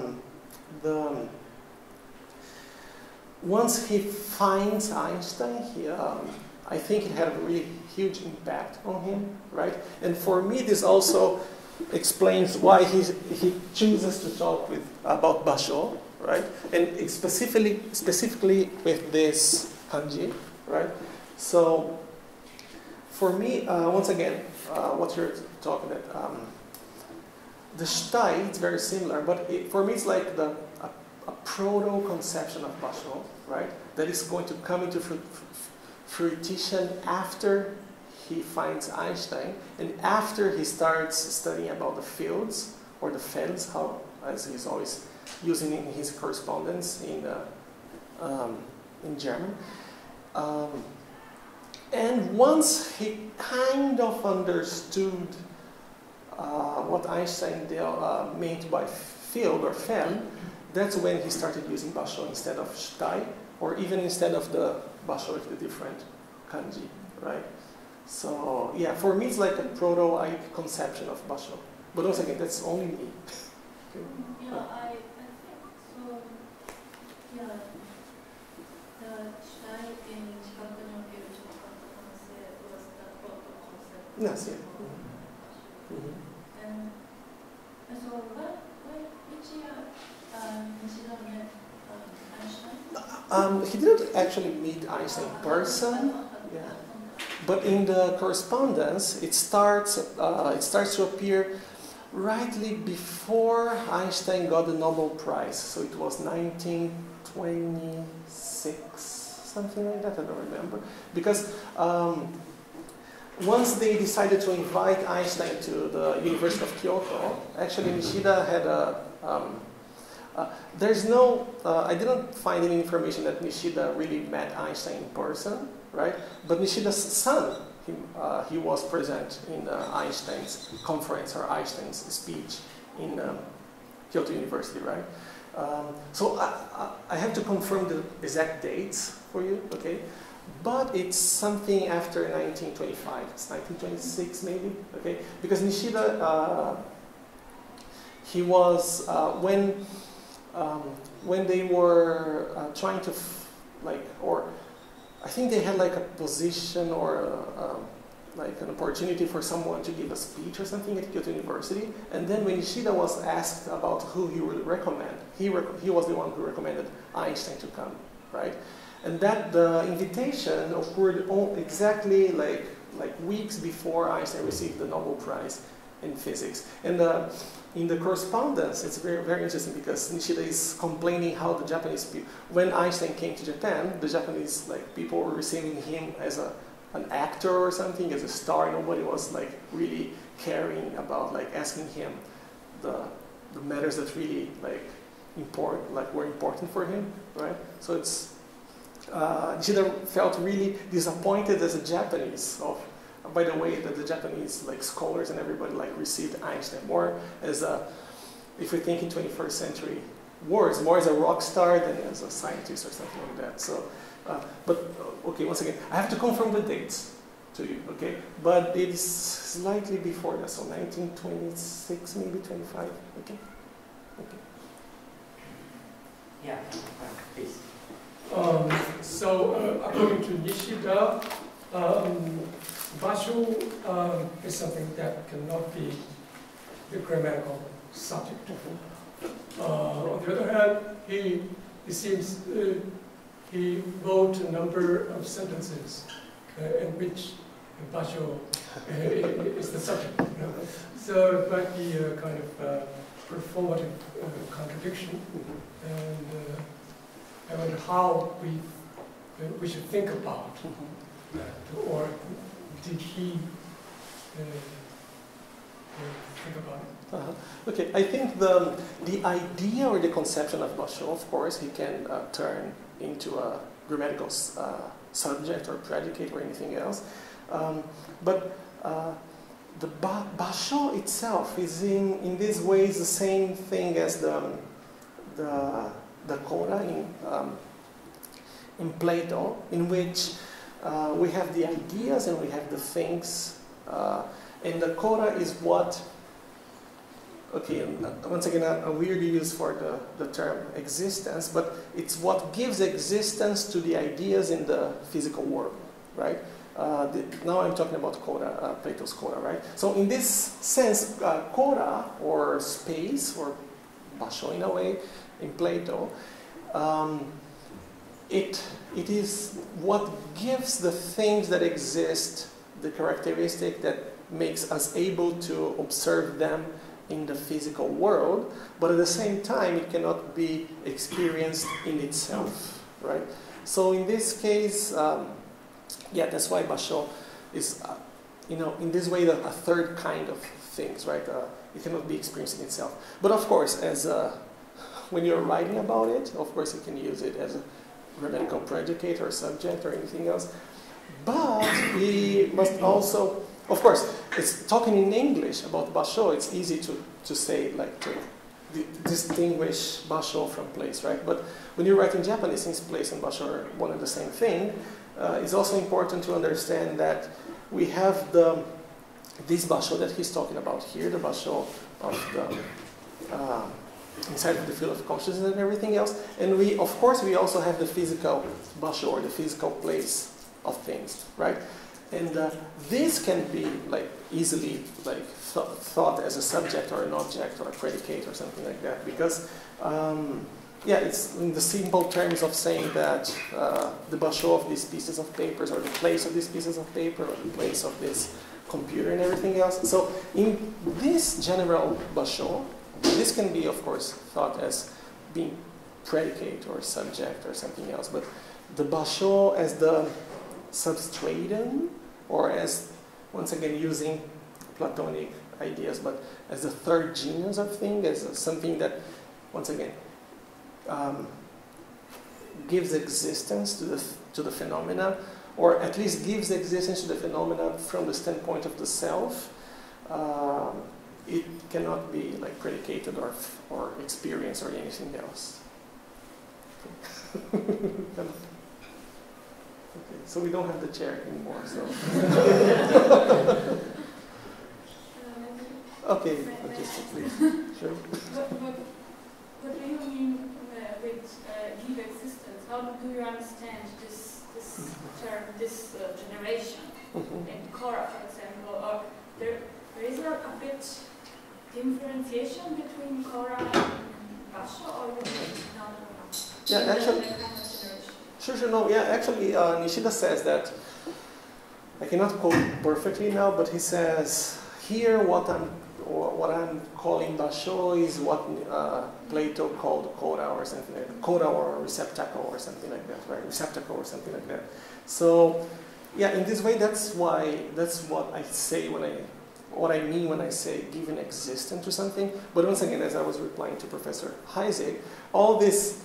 once he finds Einstein, I think it had a really huge impact on him, right? And for me, this also explains why he chooses to talk about Basho, right? And specifically with this kanji, right? So for me, once again, what you're talking about, the shitai, it's very similar, but for me it's like a proto-conception of Basho, right? That is going to come into fruition after he finds Einstein and after he starts studying about the fields, or the felds, as he's always using in his correspondence in German. And once he kind of understood what Einstein meant by field or fel, that's when he started using Basho instead of shitai, or even instead of the Basho with the different kanji, right? So yeah, for me it's like a proto-like conception of Basho. But once again, that's only me. Okay. Yeah, I think so. Yeah, the shitai in chikaku ni okeru chikaku kansei was the proto-concept. Yes, yeah. And so which year Nishida met Einstein? He didn't actually meet Einstein in person. Yeah. But in the correspondence, it starts to appear rightly before Einstein got the Nobel Prize. So it was 1926, something like that. I don't remember, because once they decided to invite Einstein to the University of Kyoto, actually Nishida had there's no, I didn't find any information that Nishida really met Einstein in person, right? But Nishida's son, he was present in Einstein's conference or Einstein's speech in Kyoto University, right? So I have to confirm the exact dates for you, okay? But it's something after 1925. It's 1926 maybe, okay? Because Nishida, he was when they were trying to I think they had like a position or like an opportunity for someone to give a speech or something at Kyoto University. And then when Nishida was asked about who he would recommend, he was the one who recommended Einstein to come, right? And that the invitation occurred exactly like weeks before Einstein received the Nobel Prize in physics. And in the correspondence, it's very, very interesting because Nishida is complaining how the Japanese people, when Einstein came to Japan, the Japanese people were receiving him as an actor or something, as a star. Nobody was like really caring about like asking him the matters that really were important for him, right? So it's Nishida felt really disappointed as a Japanese by the way that the Japanese scholars and everybody received Einstein more as if we think in 21st century words, more as a rock star than as a scientist or something like that. So, okay, once again, I have to confirm the dates to you, okay? But it's slightly before that, so 1926, maybe 25, okay? Okay. Yeah, please. According to Nishida, Basho is something that cannot be the grammatical subject. On the other hand, it seems he wrote a number of sentences in which Basho is the subject. So it might be a kind of performative contradiction, and I wonder how we should think about that, or did he think about it? Okay, I think the idea or the conception of Basho, of course, he can turn into a grammatical subject or predicate or anything else. But the Basho itself is in these ways the same thing as the khôra in Plato, in which we have the ideas and we have the things, and the khôra is what, okay, once again a weird use for the term existence, but it's what gives existence to the ideas in the physical world, right? Now I'm talking about khôra, Plato's khôra, right? So in this sense, khôra, or space, or Basho in a way, in Plato, it is what gives the things that exist the characteristic that makes us able to observe them in the physical world, but at the same time it cannot be experienced in itself, right? So in this case, yeah, that's why Basho is, in this way, a third kind of things, right? It cannot be experienced in itself. But of course, as when you're writing about it, of course you can use it as a grammatical predicate or subject or anything else. But we must also, of course, it's talking in English about Basho, it's easy to say, to distinguish Basho from place, right? But when you write in Japanese, since place and Basho are one and the same thing, it's also important to understand that we have this Basho that he's talking about here, the Basho of the inside of the field of consciousness and everything else. And we, of course, we also have the physical Basho, or the physical place of things, right? And this can be easily thought as a subject or an object or a predicate or something like that, because yeah, it's in the simple terms of saying that the Basho of these pieces of papers, or the place of these pieces of paper, or the place of this computer and everything else. So in this general Basho, this can be, of course, thought as being predicate or subject or something else, but the Basho as the substratum, or as, once again, using Platonic ideas, but as the third genus of thing, as something that, once again, gives existence to the phenomena, or at least gives existence to the phenomena from the standpoint of the self. It cannot be predicated or experienced or anything else. Okay, so we don't have the chair anymore. So. Okay, please. Sure. What do you mean with give existence? How do you understand this term this generation. In khôra, for example, there is a bit differentiation between khôra and Basho, or not? Yeah, actually, sure, no, yeah, actually, Nishida says that, I cannot quote perfectly now, but he says, here what I'm calling Basho is what Plato called khôra or something like that. Khôra or receptacle or something like that, right? Receptacle or something like that. So, yeah, in this way, that's what I say what I mean when I say giving existence to something. But once again, as I was replying to Professor Heisig, all this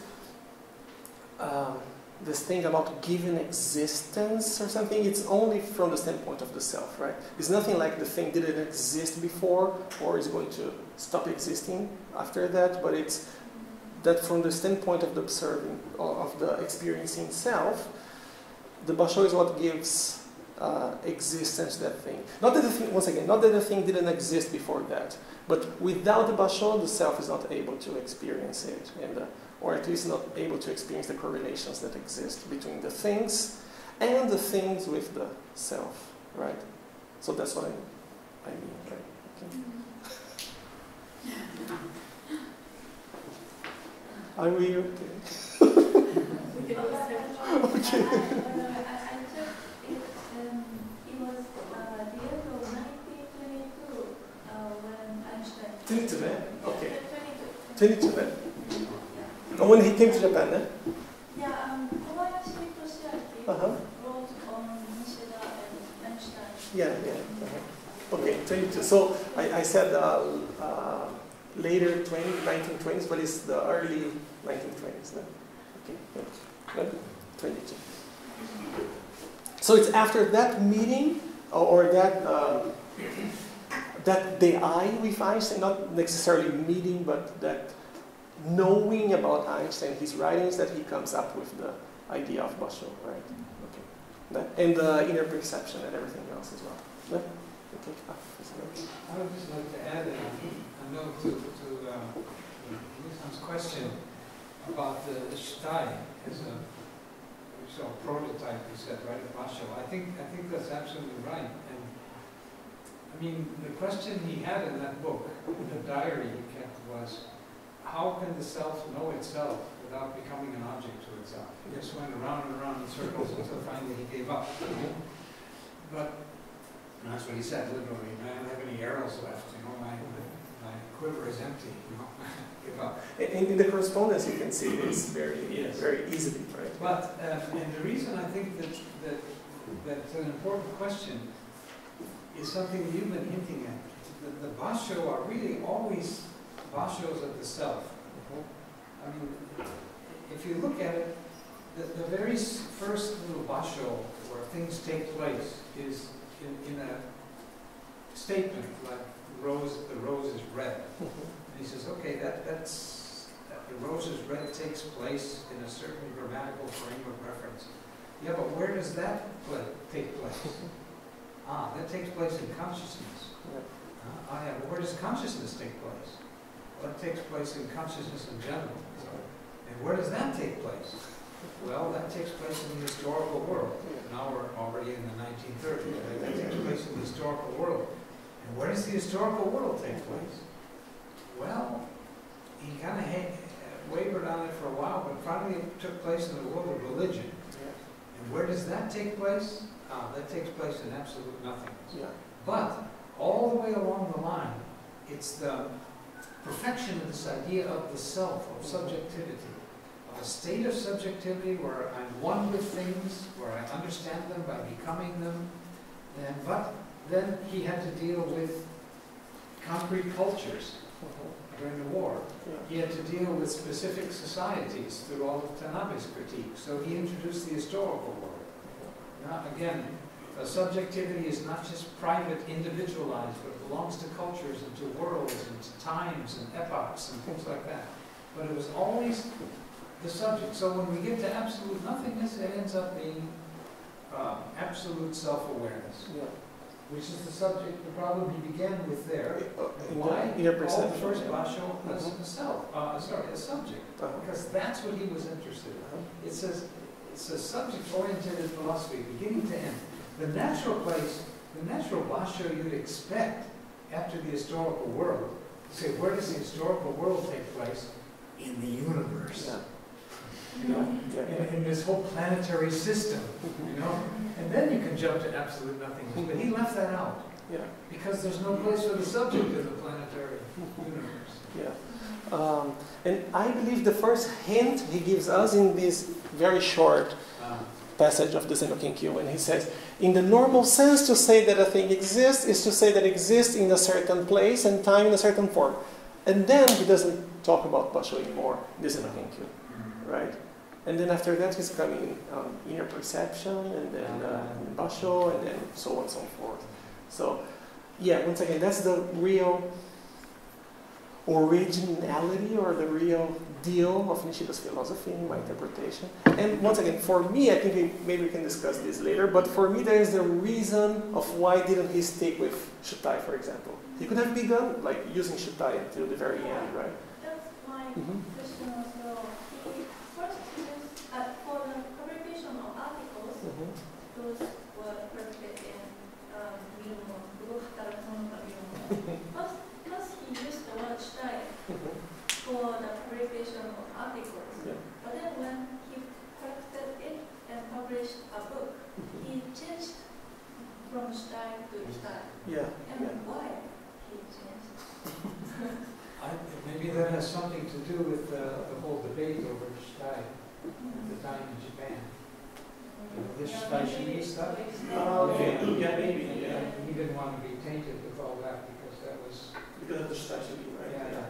this thing about giving existence or something, it's only from the standpoint of the self, right? It's nothing like the thing didn't exist before or is going to stop existing after that, but it's that from the standpoint of the observing, of the experiencing self, the Basho is what gives existence to that thing. Not that the thing, once again, not that the thing didn't exist before that, but without the Basho, the self is not able to experience it, and or at least not able to experience the correlations that exist between the things and the things with the self, right? So that's what I mean, right? Okay. Are we okay? Okay. It was the end of 1922 when Einstein... 22, eh? Okay. 22. 22, eh? Oh, when he came to Japan, eh? Yeah, Kobayashi Toshiaki wrote on Nishida and Einstein. Yeah. Okay, 22. So I said later 1920s, but it's the early 1920s. No? Okay, good. 22. So it's after that meeting or that that day with Einstein, not necessarily meeting, but that knowing about Einstein, his writings, that he comes up with the idea of Basho, right? Okay. And the inner perception and everything else as well. No? Okay. I would just like to add a note to Yusan's question about the Shtai as a prototype, you said, right, of Basho. I think that's absolutely right. And I mean, the question he had in that book, the diary he kept, was, how can the self know itself without becoming an object to itself? He just went around and around in circles until finally he gave up. But that's what he said, literally. I don't have any arrows left. My quiver is empty. Give up. In the correspondence, you can see this very easily, right? But and the reason I think that's an important question is something you've been hinting at. The Basho are really always Bashos of the self. I mean, if you look at it, the very first little Basho where things take place is in a statement like the rose is red. And he says, okay, that's the rose is red takes place in a certain grammatical frame of reference. Yeah, but where does that take place? That takes place in consciousness. Yeah, but where does consciousness take place? Well, it takes place in consciousness in general. And where does that take place? Well, that takes place in the historical world. Now we're already in the 1930s. Right? That takes place in the historical world. And where does the historical world take place? Well, he kind of wavered on it for a while, but finally it took place in the world of religion. And where does that take place? That takes place in absolute nothingness. Yeah. But all the way along the line, it's the perfection of this idea of the self, of subjectivity, of a state of subjectivity where I'm one with things, where I understand them by becoming them. But then he had to deal with concrete cultures during the war. He had to deal with specific societies through all of Tanabe's critique. So he introduced the historical world. Again, subjectivity is not just private, individualized, but it belongs to cultures and to worlds and to times and epochs and things like that. But it was always the subject. So when we get to absolute nothingness, it ends up being absolute self-awareness, which is the subject, the problem he began with there. Why? All the first Basho was a self, a subject, because that's what he was interested in. It says, it's a subject-oriented philosophy, beginning to end. The natural place, the natural Basho you'd expect after the historical world, to say, where does the historical world take place? In the universe. In this whole planetary system, you know? And then you can jump to absolute nothingness. But he left that out. Because there's no place for the subject in the planetary universe. And I believe the first hint he gives us in this very short passage of the Zen no Kenkyū, when he says, in the normal sense, to say that a thing exists is to say that it exists in a certain place and time in a certain form. And then he doesn't talk about Basho anymore, the Zen no Kenkyū, right? And then after that he's coming inner perception, and then Basho, and then so on and so forth. So, yeah, once again, that's the real originality or the real deal of Nishida's philosophy in my interpretation. And once again, for me, I think maybe we can discuss this later, but for me there is the reason of why didn't he stick with Shutai, for example. He could have begun like using Shutai until the very end, right? That's my question as well. He first used, for the publication of articles, those were perfect and First he used the word Shutai for the publication of articles. But then when he corrected it and published a book, he changed from Shutai to Shutai. And why he changed? Maybe that has something to do with the whole debate over Shutai at the time in Japan. This Shutai Shigi stuff? Maybe. He didn't want to be tainted with all that because that was... Because of the Shutai Shigi, right?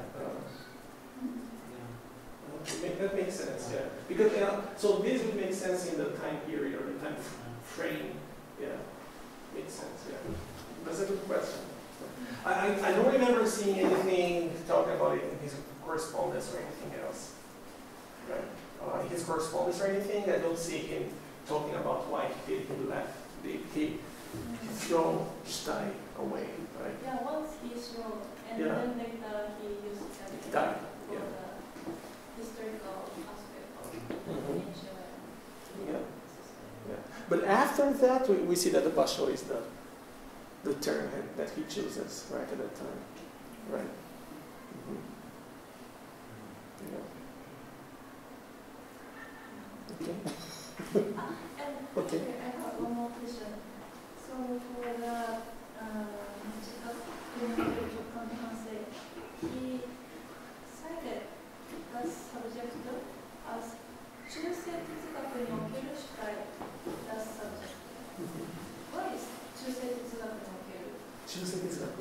That makes sense, Because, so this would make sense in the time period or the time frame. Makes sense, That's a good question. I don't remember seeing anything talking about it in his correspondence or anything else. Right? In his correspondence or anything, I don't see him talking about why he threw Shutai away, right? Once he threw, and then later he used it for the historical aspect of nature. But after that, we see that the Basho is the term that he chooses right at that time, right? Okay. Okay. I have one more question. So for the he cited the subject as 中世哲学における主体 as subject. What is 中世哲学における? 中世哲学?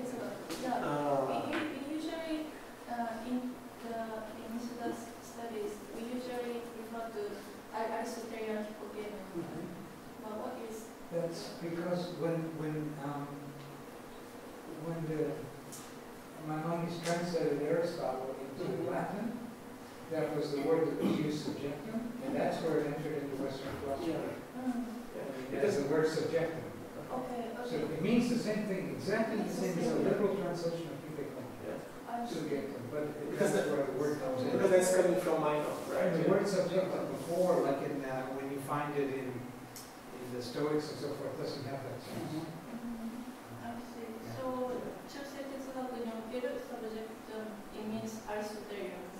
We usually in Nishida's studies we usually refer to Aristotelian hypokeimenon. But what is? That's because when Maimonides translated Aristotle into Latin, that was the word that was used, subjectum, and that's where it entered into Western philosophy. As the word subjectum. So it means the same thing, exactly the same as a literal translation of hypokeimenon. Subjectum, but that's where the word comes in. Because that's coming from Mino, right? The word subjectum before, like when you find it in the Stoics and so forth, doesn't have that sense. I see. So, 中世哲学における subjectum, it means Aristotelians.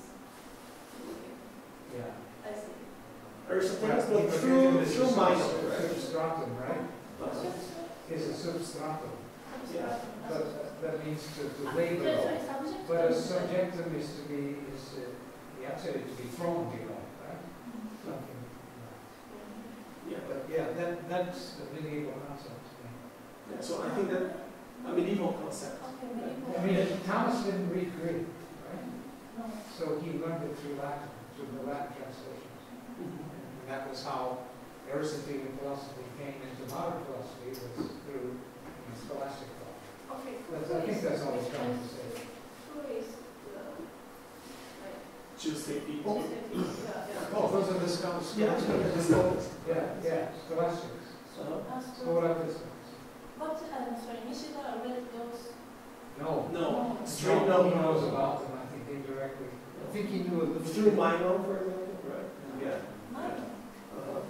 I see. Aristotelians, but through Mino, Substratum, right? Is a substratum. But that means to label. But a subjectum is to be, the opposite is to be thrown below, right? Something. But that's the medieval concept. So I think that a medieval concept. I mean, Thomas didn't read Greek, right? So he learned it through Latin, through the Latin translations. And that was how Aristotelian philosophy came into modern philosophy, was through scholastic thought. I think that's all he's trying to say. Who is the Tuesday people? Oh, those are the scholastics. Scholastics. Scholastics. But, sorry, Nishida read those? No. Straight He knows about them, I think, indirectly. I think he knew a little through Mino, for example, right? Mino?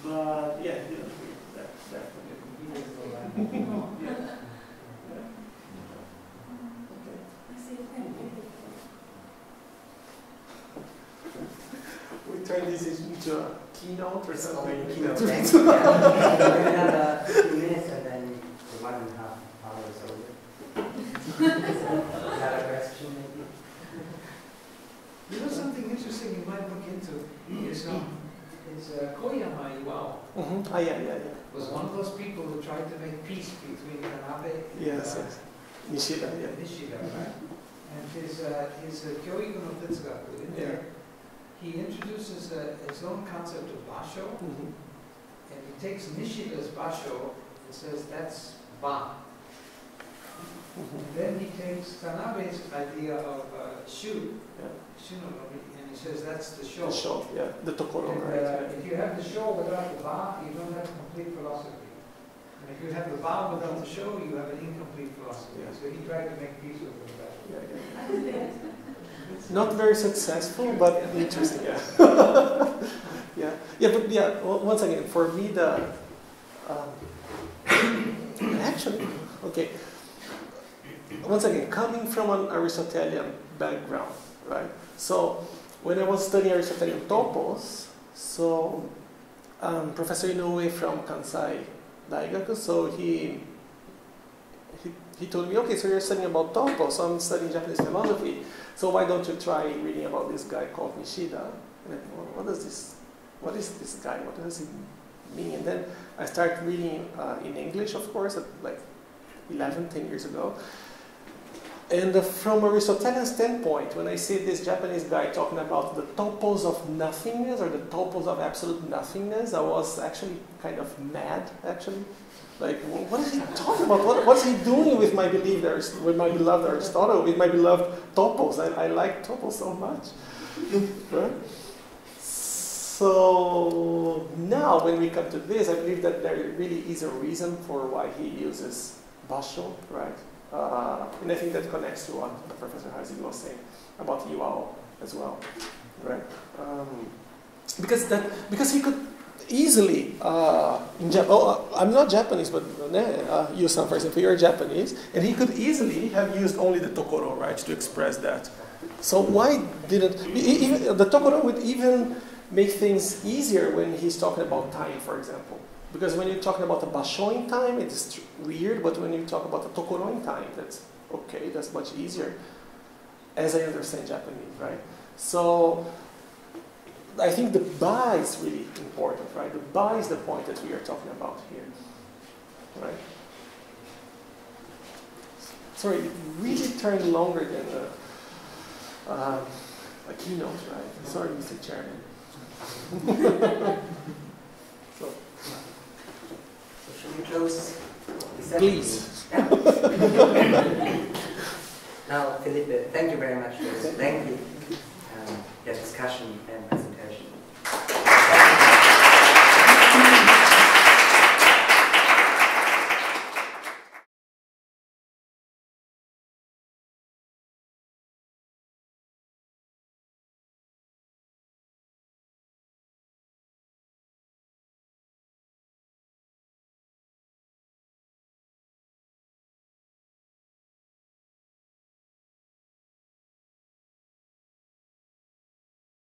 But yeah, that's definitely. We turn this into a keynote or something. Keynote. We have a few minutes and then 1.5 hours over. Another question maybe? You know something interesting you might look into is Koyama Iwao was one of those people who tried to make peace between Tanabe and Nishida, Nishida, right? And his Kyōiku no Tetsugaku, in there, he introduces his own concept of Basho, and he takes Nishida's Basho and says that's Ba. And then he takes Tanabe's idea of Shu, and he says that's the Sho. The Sho, the Tokoro, and, right? If you have the Sho without the Ba, you don't have complete philosophy. And if you have the Ba without the Sho, you have an incomplete philosophy. Yeah. So he tried to make peace with them. Not very successful, but interesting. Once again, for me, actually, okay. Once again, coming from an Aristotelian background, right? So when I was studying Aristotelian tópos, so Professor Inoue from Kansai Daigaku, so he told me, okay, so you're studying about tópos, so I'm studying Japanese philosophy, so why don't you try reading about this guy called Nishida? And I thought, what is this guy? What does he mean? And then I started reading in English, of course, at like 10 years ago. And from Aristotelian standpoint, when I see this Japanese guy talking about the tópos of nothingness or the tópos of absolute nothingness, I was actually kind of mad, actually. Like, what is he talking about? What's he doing with my with my beloved Aristotle, with my beloved tópos? I like tópos so much. Right? So now, when we come to this, I believe that there really is a reason for why he uses Basho, right? And I think that connects to what Professor Heisig was saying about Iwao as well, right? Because he could easily, I'm not Japanese, but Yusa, for example, you're Japanese, and he could easily have used only the Tokoro, right, to express that. So why didn't, even the Tokoro would even make things easier when he's talking about time, for example. Because when you're talking about the Basho in time, it's weird, but when you talk about the Tokoro in time, that's okay, that's much easier, as I understand Japanese, right? So I think the ba is really important, right? The ba is the point that we are talking about here, right? Sorry, it really turned longer than a keynote, right? Sorry, Mr. Chairman. So should we close? Please. Now, Felipe, thank you very much for this lengthy discussion and